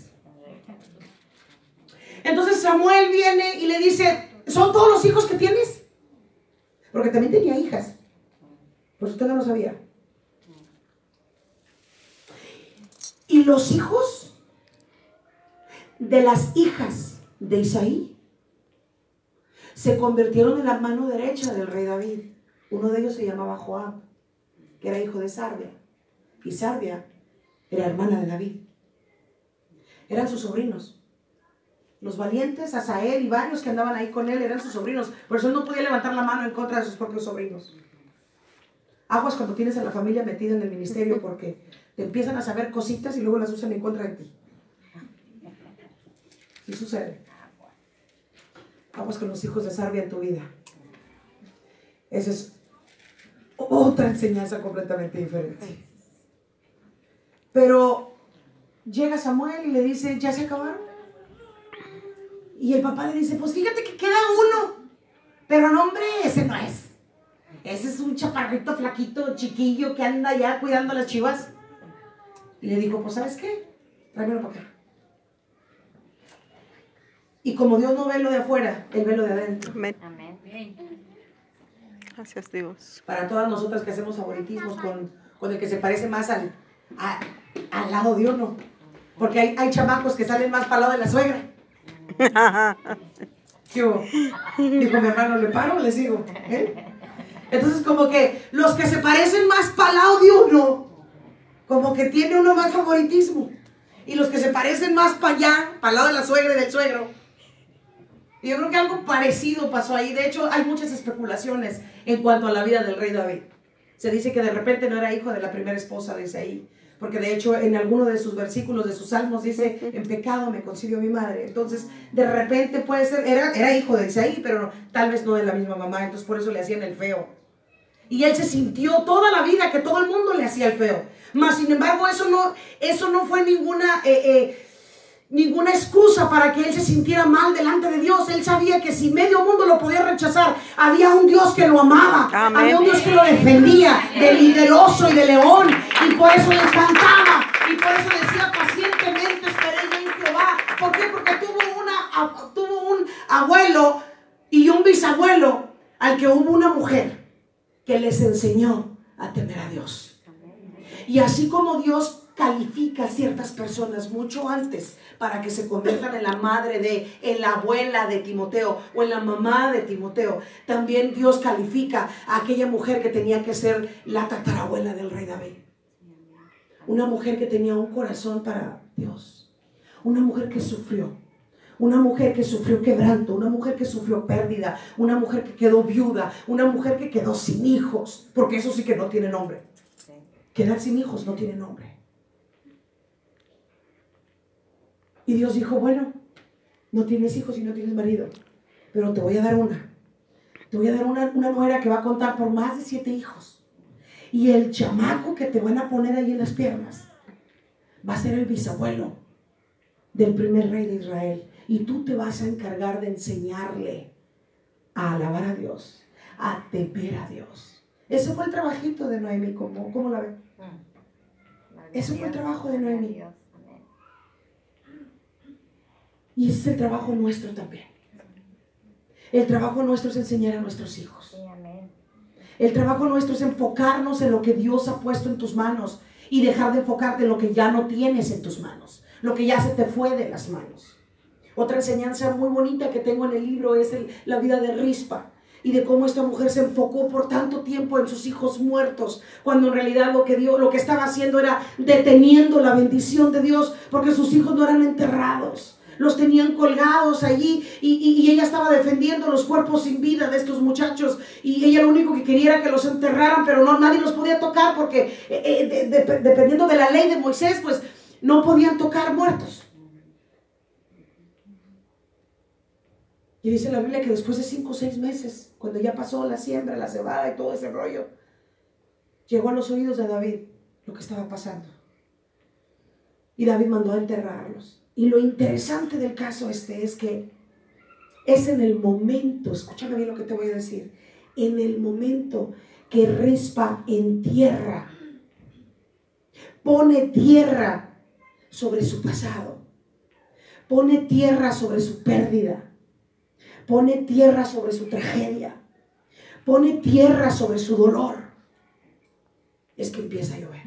A: Entonces Samuel viene y le dice, ¿son todos los hijos que tienes? Porque también tenía hijas. Pues usted no lo sabía. Y los hijos de las hijas de Isaí se convirtieron en la mano derecha del rey David. Uno de ellos se llamaba Joab, que era hijo de Sarbia. Y Sarbia era hermana de David. Eran sus sobrinos. Los valientes, Asael y varios que andaban ahí con él eran sus sobrinos. Por eso él no podía levantar la mano en contra de sus propios sobrinos. Aguas cuando tienes a la familia metida en el ministerio, porque te empiezan a saber cositas y luego las usan en contra de ti. Sí sucede. Aguas con los hijos de Sarbia en tu vida. Esa es otra enseñanza completamente diferente. Pero llega Samuel y le dice, ¿ya se acabaron? Y el papá le dice, pues fíjate que queda uno. Pero no, hombre, ese no es. Ese es un chaparrito flaquito, chiquillo, que anda allá cuidando las chivas. Y le dijo, pues ¿sabes qué? Tráemelo para acá. Y como Dios no ve lo de afuera, Él ve lo de adentro.
B: Amén.
D: Amén.
B: Gracias, Dios.
A: Para todas nosotras que hacemos favoritismos con, con el que se parece más al, a, al lado de uno. Porque hay, hay chamacos que salen más para el lado de la suegra. ¿Qué hubo? Dijo mi hermano, ¿le paro o le sigo? ¿Eh? Entonces como que los que se parecen más para el lado de uno, como que tiene uno más favoritismo. Y los que se parecen más para allá, para el lado de la suegra y del suegro. Y yo creo que algo parecido pasó ahí. De hecho, hay muchas especulaciones en cuanto a la vida del rey David. Se dice que de repente no era hijo de la primera esposa de Isaí. Porque de hecho en alguno de sus versículos de sus salmos dice, en pecado me concibió mi madre. Entonces de repente puede ser, era, era hijo de Isaí, pero no, tal vez no de la misma mamá. Entonces por eso le hacían el feo. Y él se sintió toda la vida que todo el mundo le hacía el feo. Mas sin embargo eso no, eso no fue ninguna... Eh, eh, ninguna excusa para que él se sintiera mal delante de Dios. Él sabía que si medio mundo lo podía rechazar, había un Dios que lo amaba.
B: Amén.
A: Había un Dios que lo defendía del, del oso y del león, y por eso le cantaba, y por eso decía, pacientemente esperé yo en Jehová. ¿Por qué? Porque tuvo, una, tuvo un abuelo y un bisabuelo al que hubo una mujer que les enseñó a temer a Dios. Y así como Dios califica a ciertas personas mucho antes para que se conviertan en la madre de, en la abuela de Timoteo o en la mamá de Timoteo, también Dios califica a aquella mujer que tenía que ser la tatarabuela del rey David. Una mujer que tenía un corazón para Dios, una mujer que sufrió, una mujer que sufrió quebranto, una mujer que sufrió pérdida, una mujer que quedó viuda, una mujer que quedó sin hijos, porque eso sí que no tiene nombre. Quedar sin hijos no tiene nombre. Y Dios dijo, bueno, no tienes hijos y no tienes marido, pero te voy a dar una. Te voy a dar una, una nuera que va a contar por más de siete hijos. Y el chamaco que te van a poner ahí en las piernas va a ser el bisabuelo del primer rey de Israel. Y tú te vas a encargar de enseñarle a alabar a Dios, a temer a Dios. Ese fue el trabajito de Noemí. ¿Cómo, cómo la ven? Ese fue el trabajo de Noemí. Y ese es el trabajo nuestro también. El trabajo nuestro es enseñar a nuestros hijos. El trabajo nuestro es enfocarnos en lo que Dios ha puesto en tus manos y dejar de enfocarte en lo que ya no tienes en tus manos, lo que ya se te fue de las manos. Otra enseñanza muy bonita que tengo en el libro es el, la vida de Rispa, y de cómo esta mujer se enfocó por tanto tiempo en sus hijos muertos, cuando en realidad lo que, Dios, lo que estaba haciendo era deteniendo la bendición de Dios, porque sus hijos no eran enterrados. Los tenían colgados allí y, y, y ella estaba defendiendo los cuerpos sin vida de estos muchachos, y ella lo único que quería era que los enterraran, pero no, nadie los podía tocar porque eh, de, de, dependiendo de la ley de Moisés, pues no podían tocar muertos. Y dice la Biblia que después de cinco o seis meses, cuando ya pasó la siembra, la cebada y todo ese rollo, llegó a los oídos de David lo que estaba pasando. Y David mandó a enterrarlos. Y lo interesante del caso este es que es en el momento, escúchame bien lo que te voy a decir, en el momento que Rispa entierra, pone tierra sobre su pasado, pone tierra sobre su pérdida, pone tierra sobre su tragedia, pone tierra sobre su dolor, es que empieza a llover.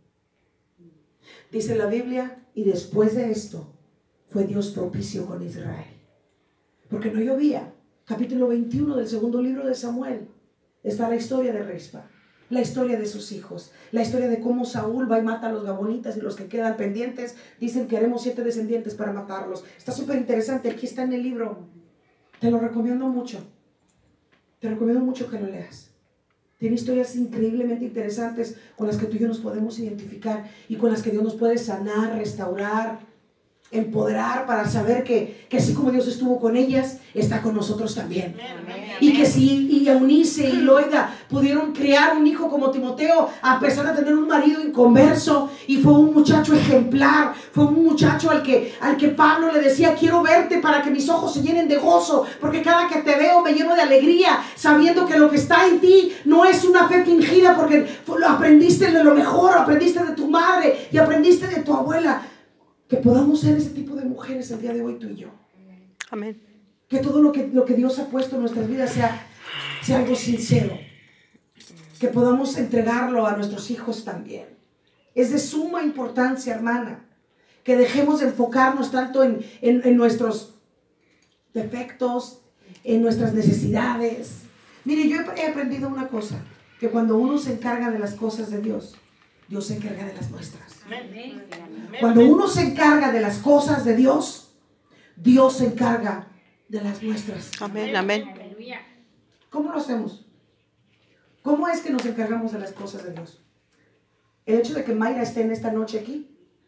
A: Dice la Biblia, y después de esto fue Dios propicio con Israel, porque no llovía. Capítulo veintiuno del segundo libro de Samuel está la historia de Rispa, la historia de sus hijos, la historia de cómo Saúl va y mata a los gabonitas, y los que quedan pendientes dicen que haremos siete descendientes para matarlos. Está súper interesante, aquí está en el libro, te lo recomiendo mucho, te recomiendo mucho que lo leas. Tiene historias increíblemente interesantes con las que tú y yo nos podemos identificar y con las que Dios nos puede sanar, restaurar, empoderar, para saber que, que así como Dios estuvo con ellas, está con nosotros también. Amén. Y que si y Eunice y Loida pudieron criar un hijo como Timoteo, a pesar de tener un marido inconverso, y fue un muchacho ejemplar, fue un muchacho al que, al que Pablo le decía: quiero verte para que mis ojos se llenen de gozo, porque cada que te veo me lleno de alegría, sabiendo que lo que está en ti no es una fe fingida, porque lo aprendiste de lo mejor, aprendiste de tu madre y aprendiste de tu abuela. Que podamos ser ese tipo de mujeres el día de hoy, tú y yo.
B: Amén.
A: Que todo lo que, lo que Dios ha puesto en nuestras vidas sea, sea algo sincero. Que podamos entregarlo a nuestros hijos también. Es de suma importancia, hermana, que dejemos de enfocarnos tanto en, en, en nuestros defectos, en nuestras necesidades. Mire, yo he aprendido una cosa, que cuando uno se encarga de las cosas de Dios, Dios se encarga de las nuestras. Cuando uno se encarga de las cosas de Dios, Dios se encarga de las nuestras.
B: Amén, amén.
A: ¿Cómo lo hacemos? ¿Cómo es que nos encargamos de las cosas de Dios? El hecho de que Mayra esté en esta noche aquí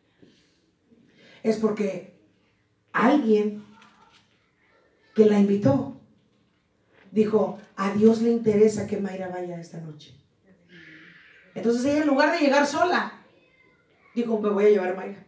A: es porque alguien que la invitó dijo: a Dios le interesa que Mayra vaya esta noche. Entonces ella, en lugar de llegar sola, dijo: me voy a llevar a Mayra.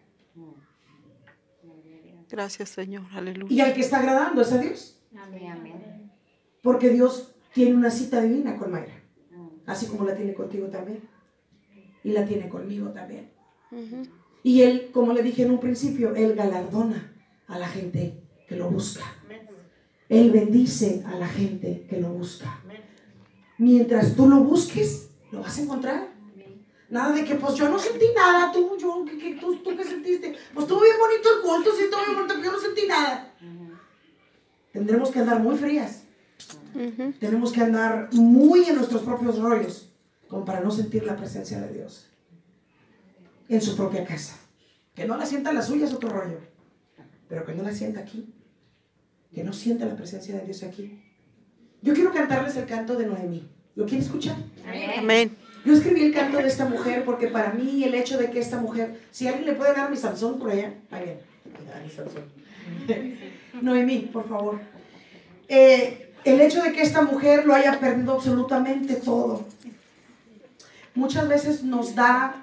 B: Gracias, Señor. Aleluya.
A: Y al que está agradando es a Dios.
D: Amén, amén.
A: Porque Dios tiene una cita divina con Mayra, así como la tiene contigo también, y la tiene conmigo también. Uh-huh. Y Él, como le dije en un principio, Él galardona a la gente que lo busca. Él bendice a la gente que lo busca. Mientras tú lo busques, lo vas a encontrar. Nada de que, pues yo no sentí nada, tú, yo, que, que, tú, tú qué sentiste. Pues estuvo bien bonito el culto, sí, estuvo bien bonito, pero yo no sentí nada. Uh-huh. Tendremos que andar muy frías. Uh-huh. Tenemos que andar muy en nuestros propios rollos, como para no sentir la presencia de Dios en su propia casa. Que no la sienta la suya es otro rollo, pero que no la sienta aquí, que no sienta la presencia de Dios aquí. Yo quiero cantarles el canto de Noemí. ¿Lo quieren escuchar?
B: Amén.
A: Yo escribí el canto de esta mujer porque para mí el hecho de que esta mujer, si alguien le puede dar mi Sansón por allá, ahí bien, mi Sansón. Noemí, por favor. Eh, el hecho de que esta mujer lo haya perdido absolutamente todo, muchas veces nos da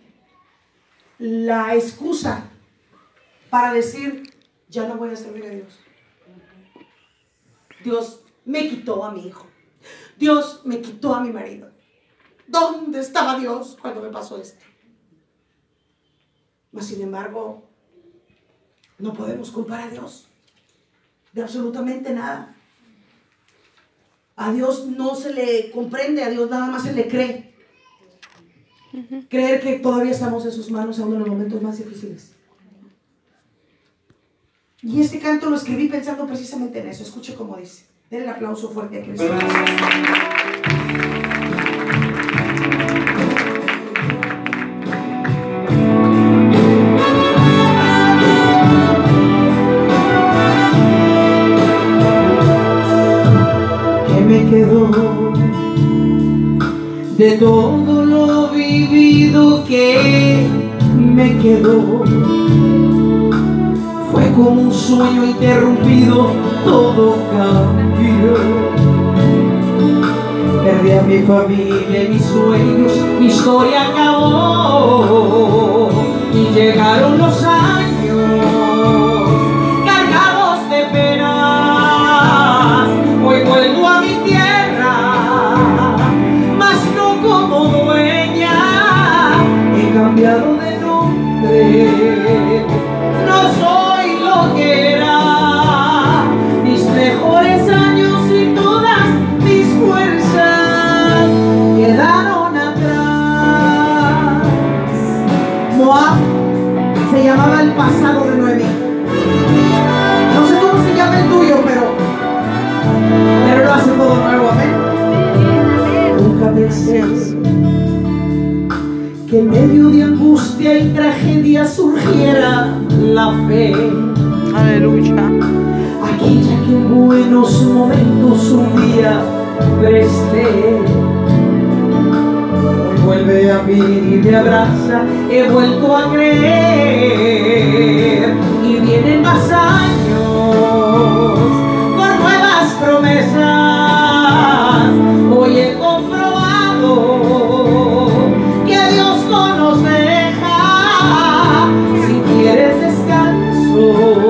A: la excusa para decir: ya no voy a servir a Dios. Dios me quitó a mi hijo. Dios me quitó a mi marido. ¿Dónde estaba Dios cuando me pasó esto? Mas sin embargo, no podemos culpar a Dios de absolutamente nada. A Dios no se le comprende, a Dios nada más se le cree. Uh-huh. Creer que todavía estamos en sus manos aún en los momentos más difíciles. Y este canto lo escribí pensando precisamente en eso. Escuche cómo dice. Denle el aplauso fuerte a Cristo.
C: Me quedó de todo lo vivido, que me quedó fue como un sueño interrumpido todo cambió. Perdí a mi familia y mis sueños, mi historia acabó. Y llegaron los años cargados de penas. Hoy vuelvo a mi tierra, mas no como dueña. He cambiado de nombre, no soy lo que era. Mis mejores años y todas mis fuerzas quedaron atrás. Moab se llamaba el pasado de Noemí. No sé cómo se llama el tuyo, pero pero lo hace todo nuevo, amén. Nunca pensé que en medio de angustia y tragedia surgiera la fe.
B: Aleluya.
C: Aquella que en buenos momentos un día presté. Hoy vuelve a mí y me abraza, he vuelto a creer. Y vienen más años con nuevas promesas. Hoy he comprobado que Dios no nos deja. Si quieres descanso,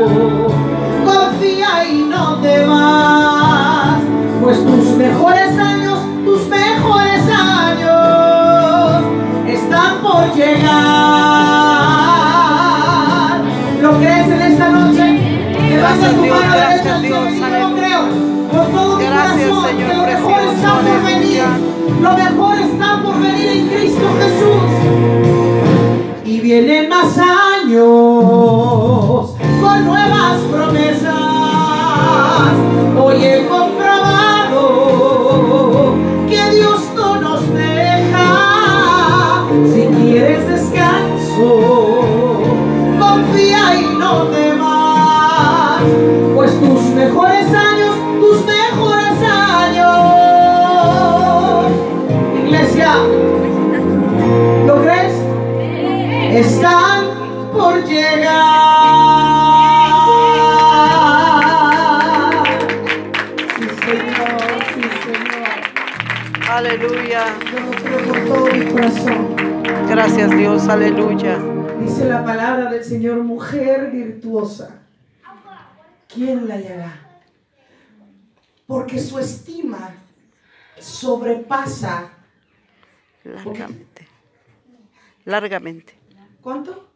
C: confía y no te vas, pues tus mejores años, tus mejores años están por llegar. ¿Lo crees en esta noche? Levanta tu mano derecha al cielo y yo lo creo con todo mi corazón, que lo mejor está por venir. Lo mejor está por venir en Cristo Jesús. Y vienen más años con nuevas promesas. Hoy he comprobado que Dios no nos deja. Si quieres descanso, confía y no te vas, pues tus mejores años, tus mejores años, iglesia, ¿lo crees? Están por llegar. Sí, Señor, sí, Señor.
B: Aleluya.
C: Yo lo creo con todo mi corazón.
B: Gracias, Dios. Aleluya.
C: Dice la palabra del Señor, mujer virtuosa, ¿quién la hallará? Porque su estima sobrepasa.
B: Largamente. Largamente.
A: ¿Cuánto?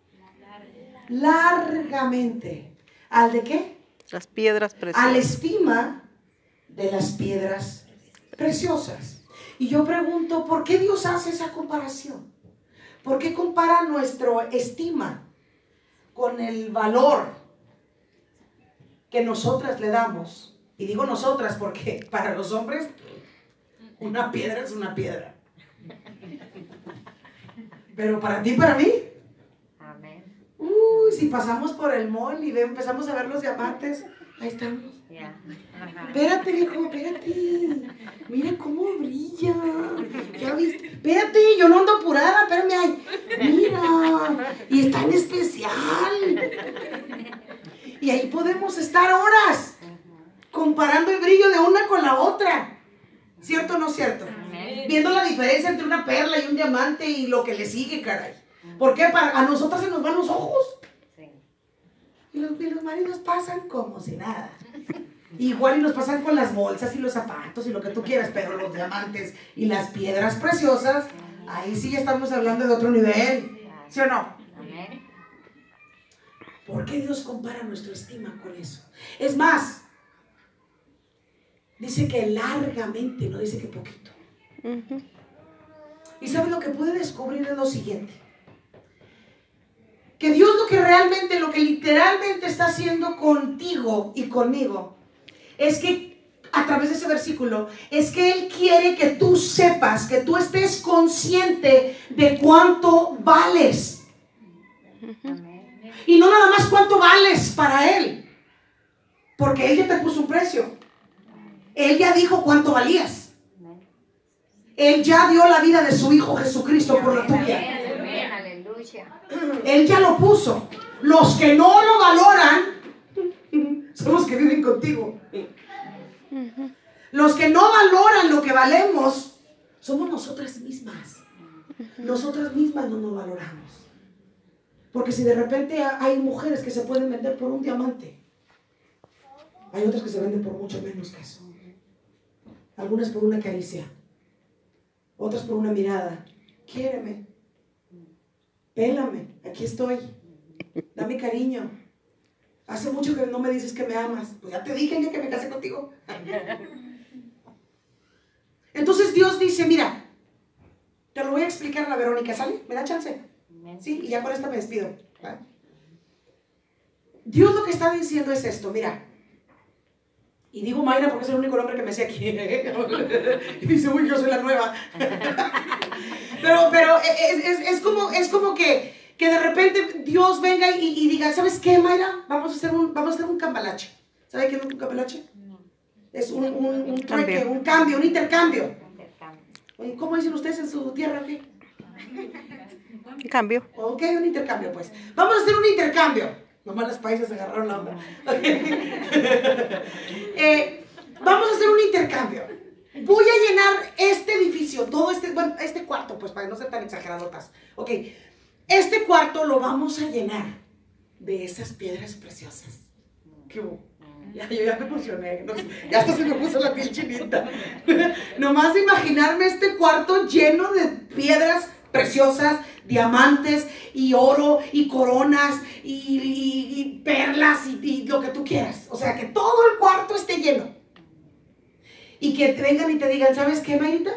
A: Largamente. ¿Al de qué?
B: Las piedras
A: A la
B: preciosas.
A: estima de las piedras preciosas. Y yo pregunto, ¿por qué Dios hace esa comparación? ¿Por qué compara nuestra estima con el valor que nosotras le damos? Y digo nosotras porque para los hombres una piedra es una piedra. Pero para ti, para mí,
D: Amén.
A: uy, si pasamos por el mall y ve- empezamos a ver los diamantes, ahí estamos.
D: Ya. Ajá.
A: Espérate, viejo, espérate. Mira cómo brilla. ¿Ya viste? Espérate, yo no ando apurada, espérame ahí. Mira, y está en especial. Y ahí podemos estar horas comparando el brillo de una con la otra. ¿Cierto o no cierto?
D: Amén.
A: Viendo la diferencia entre una perla y un diamante y lo que le sigue, caray. ¿Por qué? Para, a nosotras se nos van los ojos.
D: Sí.
A: Y los, y los maridos pasan como si nada. Igual y nos pasan con las bolsas y los zapatos y lo que tú quieras, pero los diamantes y las piedras preciosas, ahí sí ya estamos hablando de otro nivel. ¿Sí o no?
D: Amén.
A: ¿Por qué Dios compara nuestra estima con eso? Es más, dice que largamente, no dice que poquito.
B: Ujú.
A: Y ¿sabes lo que pude descubrir? Es lo siguiente. Que Dios lo que realmente, lo que literalmente está haciendo contigo y conmigo, es que a través de ese versículo, es que Él quiere que tú sepas, que tú estés consciente de cuánto vales.
D: Amén.
A: Y no nada más cuánto vales para Él, porque Él ya te puso un precio. Él ya dijo cuánto valías. Él ya dio la vida de su Hijo Jesucristo por la tuya.
D: Amén. Aleluya.
A: Él ya lo puso. Los que no lo valoran, contigo. Los que no valoran lo que valemos somos nosotras mismas. Nosotras mismas no nos valoramos. Porque si de repente hay mujeres que se pueden vender por un diamante, hay otras que se venden por mucho menos que eso. Algunas por una caricia, otras por una mirada. Quiéreme, pélame, aquí estoy, dame cariño. Hace mucho que no me dices que me amas. Pues ya te dije el día que me casé contigo. Entonces Dios dice, mira, te lo voy a explicar a la Verónica, ¿sale? ¿Me da chance? Sí, y ya con esta me despido. ¿Vale? Dios lo que está diciendo es esto, mira. Y digo Mayra porque es el único nombre que me sé aquí. Y dice, uy, yo soy la nueva. pero pero es, es, es, como, es como que, que de repente Dios venga y, y diga, ¿sabes qué, Mayra? Vamos a hacer un, vamos a hacer un cambalache. ¿Sabes qué es un cambalache? No. Es un, un, un trueque, un cambio, un intercambio. Intercambio. ¿Cómo dicen ustedes en su tierra? ¿Qué?
B: Un cambio.
A: Ok, un intercambio, pues. Vamos a hacer un intercambio. Nomás los países agarraron la onda. eh, vamos a hacer un intercambio. Voy a llenar este edificio, todo este, bueno, este cuarto, pues para no ser tan exageradotas. Ok, este cuarto lo vamos a llenar de esas piedras preciosas. ¿Qué hubo? Ya, yo ya me emocioné, no, ya hasta se me puso la piel chinita. Nomás de imaginarme este cuarto lleno de piedras preciosas, diamantes y oro y coronas y, y, y perlas y, y lo que tú quieras. O sea, que todo el cuarto esté lleno. Y que te vengan y te digan, ¿sabes qué, Mayrita?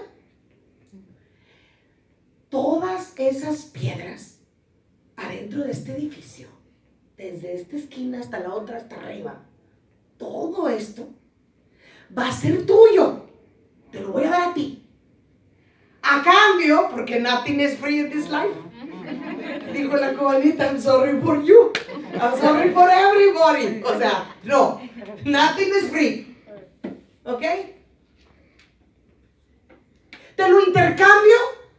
A: Todas esas piedras adentro de este edificio, desde esta esquina hasta la otra, hasta arriba, todo esto va a ser tuyo. Te lo voy a dar a ti. A cambio, porque nothing is free in this life. Dijo la cubanita, I'm sorry for you. I'm sorry for everybody. O sea, no. Nothing is free. ¿Ok? Te lo intercambio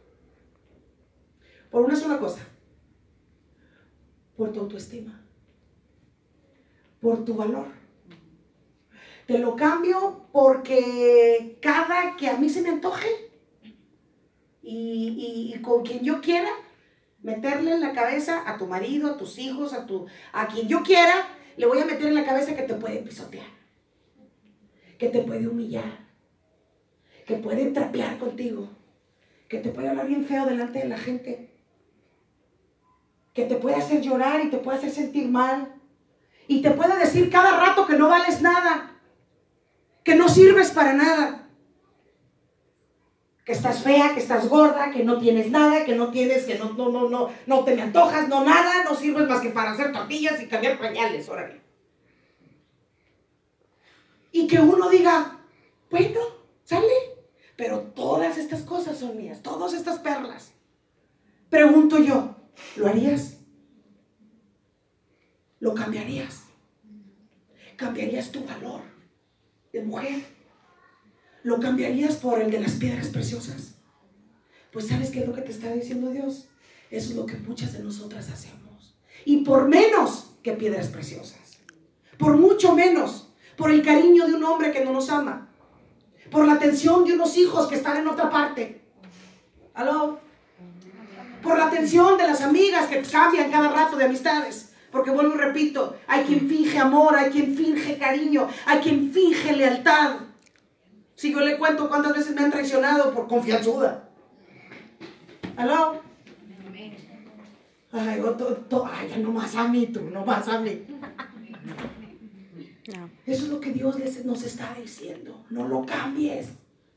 A: por una sola cosa. Por tu autoestima. Por tu valor. Te lo cambio porque cada que a mí se me antoje y, y, y con quien yo quiera, meterle en la cabeza a tu marido, a tus hijos, a, tu, a quien yo quiera, le voy a meter en la cabeza que te puede pisotear, que te puede humillar, que puede trapear contigo, que te puede hablar bien feo delante de la gente, que te puede hacer llorar y te puede hacer sentir mal, y te puede decir cada rato que no vales nada, que no sirves para nada, que estás fea, que estás gorda, que no tienes nada, que no tienes, que no, no, no, no, no te me antojas, no nada, no sirves más que para hacer tortillas y cambiar pañales, órale. Y que uno diga, bueno, sale, pero todas estas cosas son mías, todas estas perlas. Pregunto yo, ¿lo harías? ¿Lo cambiarías? ¿Cambiarías tu valor de mujer? ¿Lo cambiarías por el de las piedras preciosas? Pues ¿sabes qué es lo que te está diciendo Dios? Eso es lo que muchas de nosotras hacemos. Y por menos que piedras preciosas. Por mucho menos. Por el cariño de un hombre que no nos ama. Por la atención de unos hijos que están en otra parte. ¿Aló? Por la atención de las amigas que cambian cada rato de amistades. Porque vuelvo y repito, hay quien finge amor, hay quien finge cariño, hay quien finge lealtad. Si yo le cuento cuántas veces me han traicionado por confianzuda. ¿Aló? Ay, to, to, ay, ya no más a mí, tú, no más a mí. No. Eso es lo que Dios les, nos está diciendo. No lo cambies.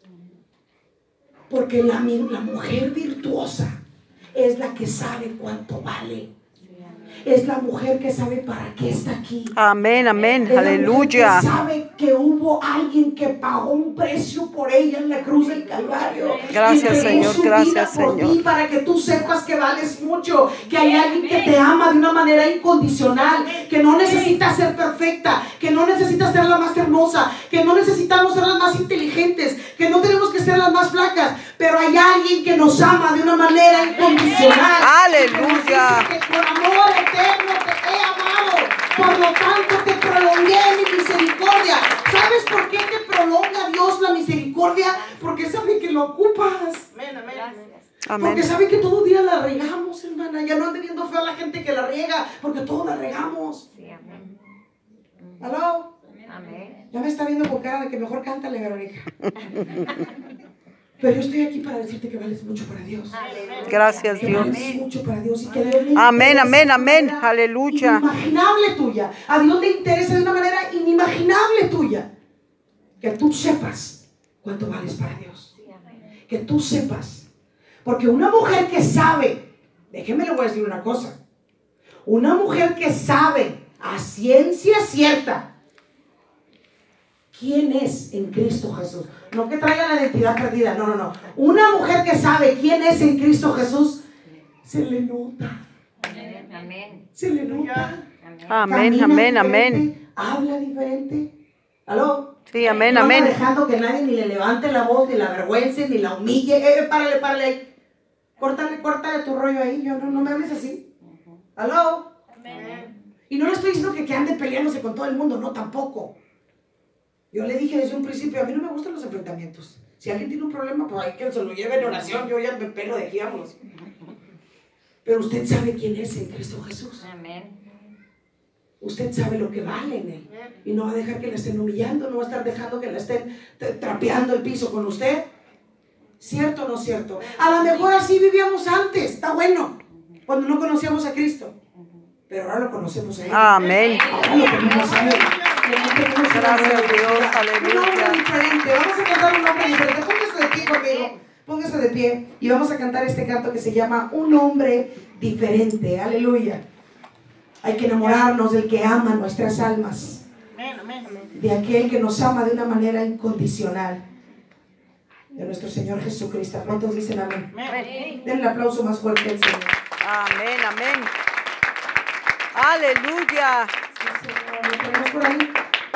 A: Porque la, la mujer virtuosa es la que sabe cuánto vale. Es la mujer que sabe para qué está aquí.
B: Amén, amén,
A: es
B: aleluya.
A: Que sabe que hubo alguien que pagó un precio por ella en la cruz del Calvario.
B: Gracias, Señor, gracias,
A: por
B: Señor.
A: Ti, para que tú sepas que vales mucho, que hay alguien que te ama de una manera incondicional, que no necesitas ser perfecta, que no necesitas ser la más hermosa, que no necesitamos ser las más inteligentes, que no tenemos que ser las más flacas, pero hay alguien que nos ama de una manera incondicional.
B: Aleluya.
A: Que por amor eterno te he amado, por lo tanto te prolongué mi misericordia misericordia. ¿Sabes por qué te prolonga Dios la misericordia? Porque sabe que lo ocupas.
B: Amén.
A: Porque sabe que todo día la regamos, hermana. Ya no ande viendo feo a la gente que la riega, porque todos la regamos.
D: Sí, amén.
A: ¿Aló?
D: Amén.
A: Ya me está viendo con cara de que mejor cántale, Verónica. Pero yo estoy aquí para decirte que vales mucho para Dios.
B: Gracias,
A: Que
B: Dios.
A: vales mucho para Dios y que a Dios le
B: Amén,
A: interesa
B: amén,
A: de una
B: amén.
A: manera
B: Aleluya.
A: inimaginable tuya. A Dios le interesa de una manera inimaginable tuya. Que tú sepas cuánto vales para Dios. Que tú sepas. Porque una mujer que sabe, déjeme le voy a decir una cosa. Una mujer que sabe a ciencia cierta quién es en Cristo Jesús. No que traiga la identidad perdida, no, no, no. Una mujer que sabe quién es en Cristo Jesús, se le nota.
D: Amén.
A: Se le nota.
B: Amén,
A: Camina
B: amén,
A: diferente,
B: amén.
A: habla diferente. ¿Aló?
B: Sí, amén,
A: No anda
B: amén.
A: dejando que nadie ni le levante la voz, ni la avergüence, ni la humille. Eh, eh, párale, párale ahí. Córtale, córtale tu rollo ahí. Yo, no, no me hables así. ¿Aló?
D: Amén.
A: Y no le estoy diciendo que, que ande peleándose con todo el mundo, no, tampoco. Yo le dije desde un principio, a mí no me gustan los enfrentamientos. Si alguien tiene un problema, pues hay que se lo lleve en oración. Yo ya me pelo de aquí, vámonos. Pero usted sabe quién es en Cristo Jesús.
D: Amén.
A: Usted sabe lo que vale en Él. Y no va a dejar que la estén humillando, no va a estar dejando que la estén trapeando el piso con usted. ¿Cierto o no cierto? A lo mejor así vivíamos antes, está bueno, cuando no conocíamos a Cristo. Pero ahora lo conocemos a Él.
B: Amén.
A: Ahora lo tenemos a Él.
B: Gracias, Dios.
A: Un nombre
B: Aleluya.
A: diferente. Vamos a cantar un nombre diferente. Póngase de pie conmigo. Póngase de pie y vamos a cantar este canto que se llama Un hombre diferente. Aleluya. Hay que enamorarnos del que ama nuestras almas. De aquel que nos ama de una manera incondicional. De nuestro Señor Jesucristo. ¿Cuántos dicen amén? Den el aplauso más fuerte al Señor.
B: Amén, amén. Aleluya.
A: Sí, Señor. ¿Lo tenemos por ahí?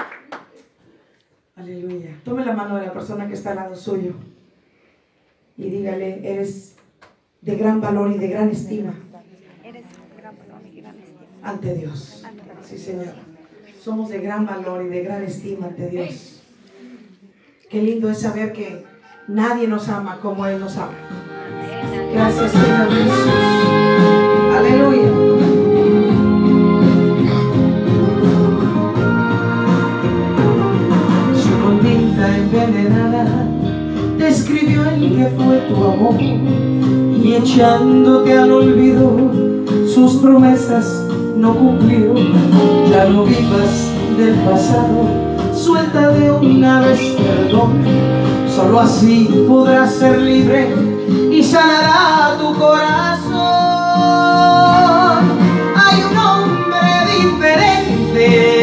A: Aleluya. Tome la mano de la persona que está al lado suyo y dígale, eres de gran valor y de gran estima ante Dios. Sí, Señor. Somos de gran valor y de gran estima ante Dios. Qué lindo es saber que nadie nos ama como Él nos ama. Gracias, Señor Jesús. Aleluya. Con tinta envenenada te escribió el que fue tu amor y echándote al olvido sus promesas no cumplió. Ya no vivas del pasado, suelta de una vez perdón, solo así podrás ser libre y sanará tu corazón. Hay un hombre diferente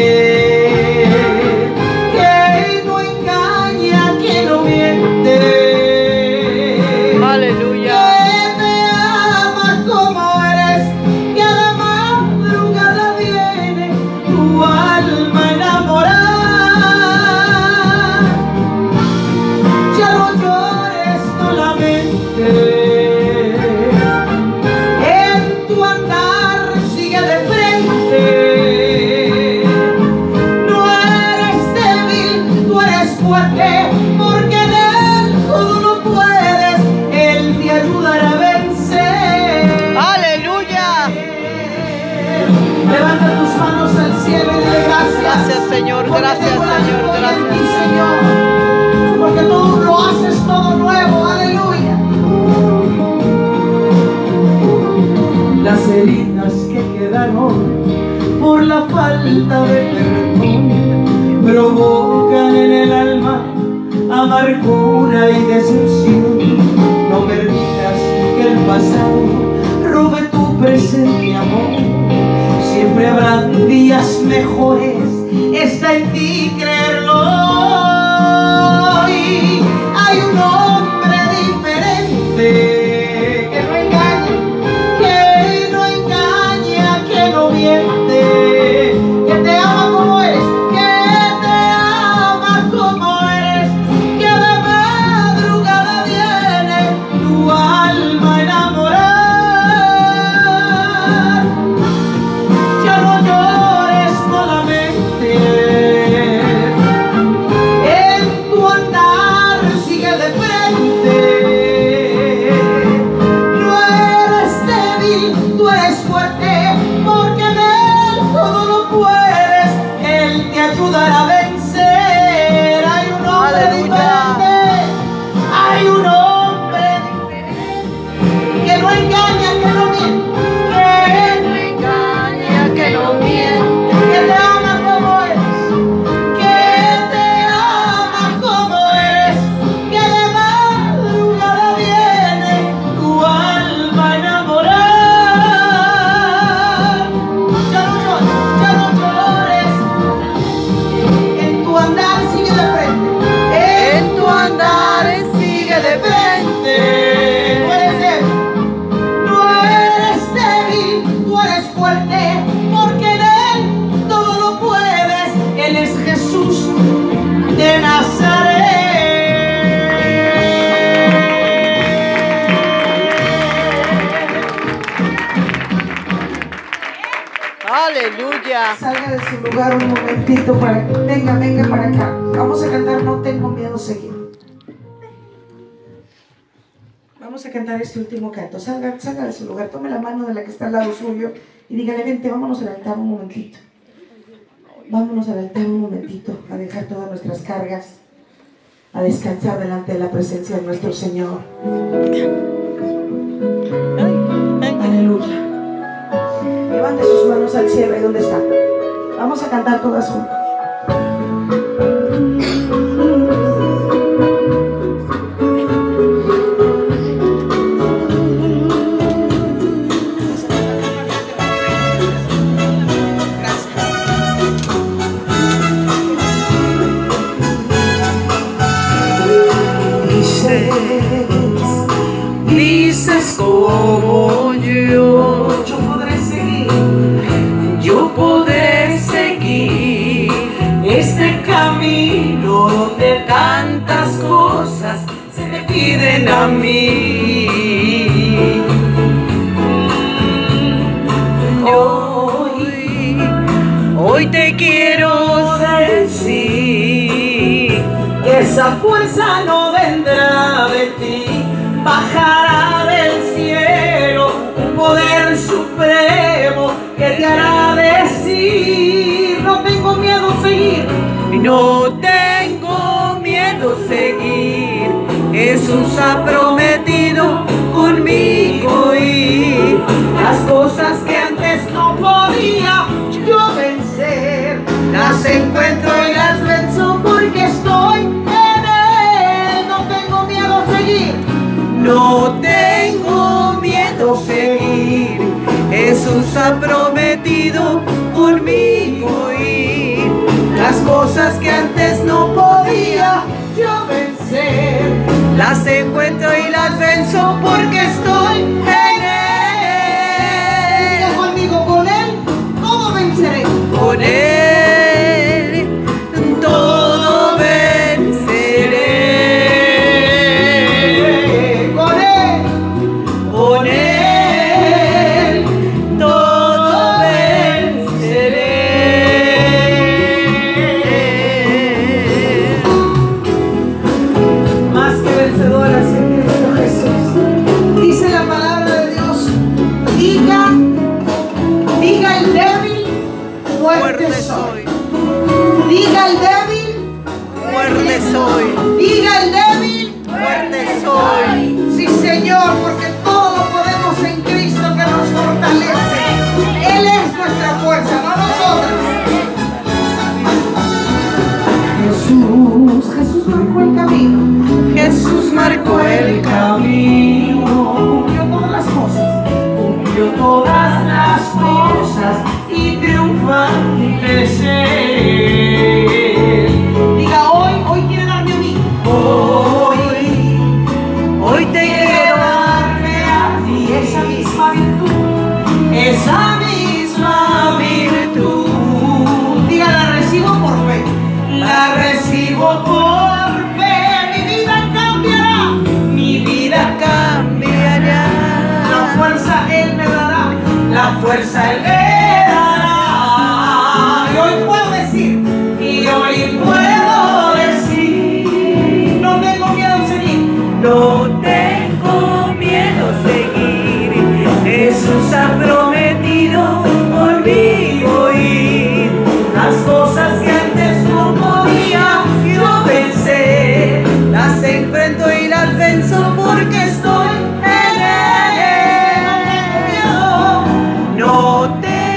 B: Señor, gracias, Señor, gracias.
A: Ti, Señor, porque tú lo haces todo nuevo, aleluya. Las heridas que quedaron por la falta de perdón provocan en el alma amargura y decepción. No permitas que el pasado robe tu presente amor. Siempre habrán días mejores, está en ti creerlo. Y hay un hombre diferente que no engaña, que no engaña, que no miente, que te ama como eres, que te ama como eres, que a la madrugada viene tu alma a enamorar. Ya no llores solamente. su lugar un momentito para venga, venga para acá. Vamos a cantar No tengo miedo a seguir. Vamos a cantar este último canto. Salga, salga de su lugar, tome la mano de la que está al lado suyo y dígale, vente, vámonos al altar un momentito. Vámonos al altar un momentito a dejar todas nuestras cargas, a descansar delante de la presencia de nuestro Señor. Aleluya. Levante sus manos al cielo. ¿Y dónde está? Vamos a cantar todas juntas.
E: Dices como yo,
A: Yo podré seguir.
E: yo podré seguir este camino donde tantas cosas se me piden a mí. Hoy, hoy te quiero decir que esa fuerza no vendrá de ti. Bajará del cielo un poder supremo que te hará decir: no tengo miedo a seguir, no tengo miedo a seguir. Jesús ha prometido conmigo ir. Las cosas que antes no podía yo vencer, las encuentro y las venzo porque estoy en Él. No tengo miedo a seguir. No tengo miedo a seguir. Jesús ha prometido conmigo ir. Las cosas que antes no podía yo vencer, las encuentro y las venzo porque estoy en Él.
C: Diga conmigo, con Él todo venceré.
E: Con Él todo venceré.
C: Con Él,
E: Con Él todo venceré.
C: más que vencedoras en Cristo Jesús. Dice la palabra de Dios: diga, diga el débil, fuerte
E: Fuerte
C: soy.
E: soy,
C: Diga el débil,
E: fuerte soy,
C: diga el débil,
E: fuerte soy.
C: sí Señor, porque todo lo podemos en Cristo que nos fortalece. Él es nuestra fuerza, no nosotros. Jesús, Jesús marcó el camino,
E: Jesús marcó el camino,
C: cumplió todas las cosas.
E: cumplió todas las cosas y triunfante ser.
C: Diga hoy, hoy quiere darme a mí.
E: Hoy, hoy te quiero darme a ti
C: Esa misma virtud,
E: esa misma virtud.
C: diga, la recibo por fe.
E: La recibo por fe. Mi vida cambiará, mi vida cambiará.
C: La fuerza Él me dará.
E: La fuerza Él me dará.
C: Y hoy puedo decir,
E: Y hoy puedo decir:
C: no tengo miedo a seguir.
E: no tengo miedo a seguir. Jesús ha prometido conmigo ir. Las cosas que antes no podía yo vencer, las enfrento y las venzo porque estoy en Él. No tengo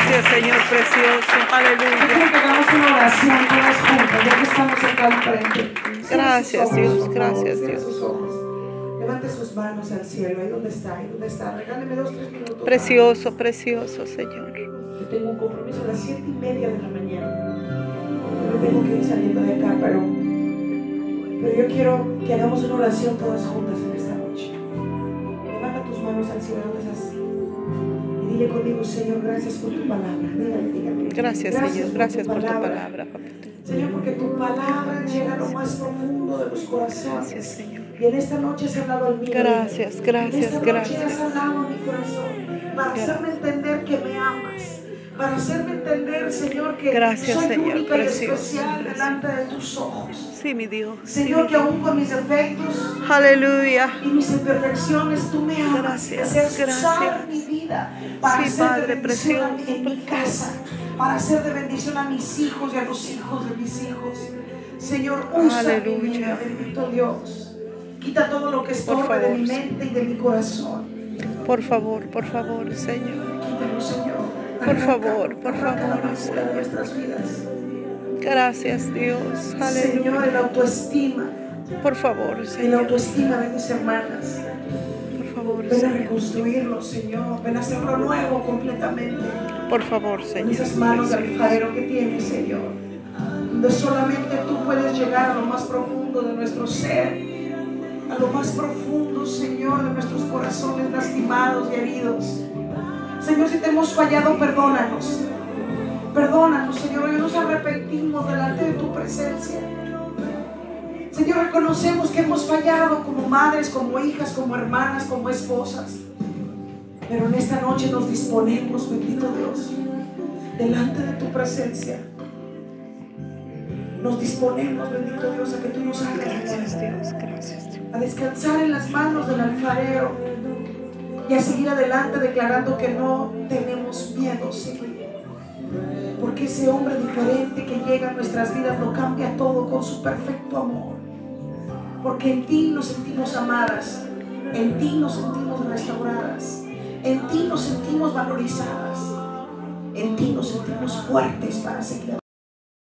B: Gracias, Señor precioso.
C: Yo
B: Aleluya.
C: quiero que hagamos una oración todas juntas, ya que estamos acá al frente.
B: Gracias,
C: Cierre sus
B: Dios,
C: ojos,
B: gracias,
C: cierre
B: Dios.
C: sus ojos. Levante sus manos al cielo, ahí donde está, ahí donde está. Regáleme dos, tres minutos.
B: Precioso, precioso, Señor.
C: Yo tengo un compromiso a las siete y media de la mañana. Yo tengo que ir saliendo de acá, pero, pero yo quiero que hagamos una oración todas juntas en esta noche. Levanta tus manos al cielo donde estás. Y dile conmigo, Señor, gracias por tu palabra. Dígale, dígale.
B: Gracias, Señor. Gracias por tu palabra, papito.
C: Señor, porque tu palabra llega a lo más profundo de los corazones.
B: Gracias, Señor.
C: Y en esta noche has hablado al mío.
B: Gracias, gracias,
C: En esta noche
B: gracias.
C: has hablado a mi corazón para
B: Gracias.
C: hacerme entender que me amas. Para hacerme entender, Señor, que
B: Gracias,
C: soy
B: Señor,
C: única y
B: precioso,
C: especial
B: precioso.
C: delante de tus ojos.
B: Sí, mi Dios. Sí,
C: Señor,
B: mi
C: que
B: Dios.
C: aún con mis defectos
B: Aleluya.
C: y mis imperfecciones, tú me amas.
B: Gracias,
C: Deseas usar
B: gracias.
C: mi vida para
B: Sí,
C: ser
B: Padre
C: de bendición
B: precioso,
C: en mi casa, para ser de bendición a mis hijos y a los hijos de mis hijos. Señor, usa
B: Aleluya.
C: mi vida, bendito Dios. Quita todo lo que estorbe
B: favor,
C: de mi mente y de mi corazón.
B: Por favor, por favor, Señor.
C: Quítalo, Señor.
B: Por favor, por
C: Arranca la
B: favor,
C: amargura de
B: Señor.
C: nuestras vidas.
B: Gracias, Dios.
C: Señor,
B: Aleluya.
C: el autoestima,
B: Por favor,
C: el
B: Señor.
C: autoestima de mis hermanas.
B: Por favor,
C: Ven a
B: Señor.
C: reconstruirlo, Señor. Ven a hacerlo nuevo completamente.
B: Por favor,
C: Con
B: Señor.
C: esas manos de alfarero que tienes, Señor. Donde solamente tú puedes llegar a lo más profundo de nuestro ser. A lo más profundo, Señor, de nuestros corazones lastimados y heridos. Señor, si te hemos fallado, perdónanos. Perdónanos, Señor. Hoy nos arrepentimos delante de tu presencia. Señor, reconocemos que hemos fallado como madres, como hijas, como hermanas, como esposas. Pero en esta noche nos disponemos, bendito Dios, delante de tu presencia. Nos disponemos, bendito Dios, a que tú nos hagas
B: Gracias, Dios. Gracias, Dios.
C: a descansar en las manos del alfarero y a seguir adelante declarando que no tenemos miedo, Señor. Porque ese hombre diferente que llega a nuestras vidas lo cambia todo con su perfecto amor. Porque en ti nos sentimos amadas, en ti nos sentimos restauradas, en ti nos sentimos valorizadas, en ti nos sentimos fuertes para seguir adelante.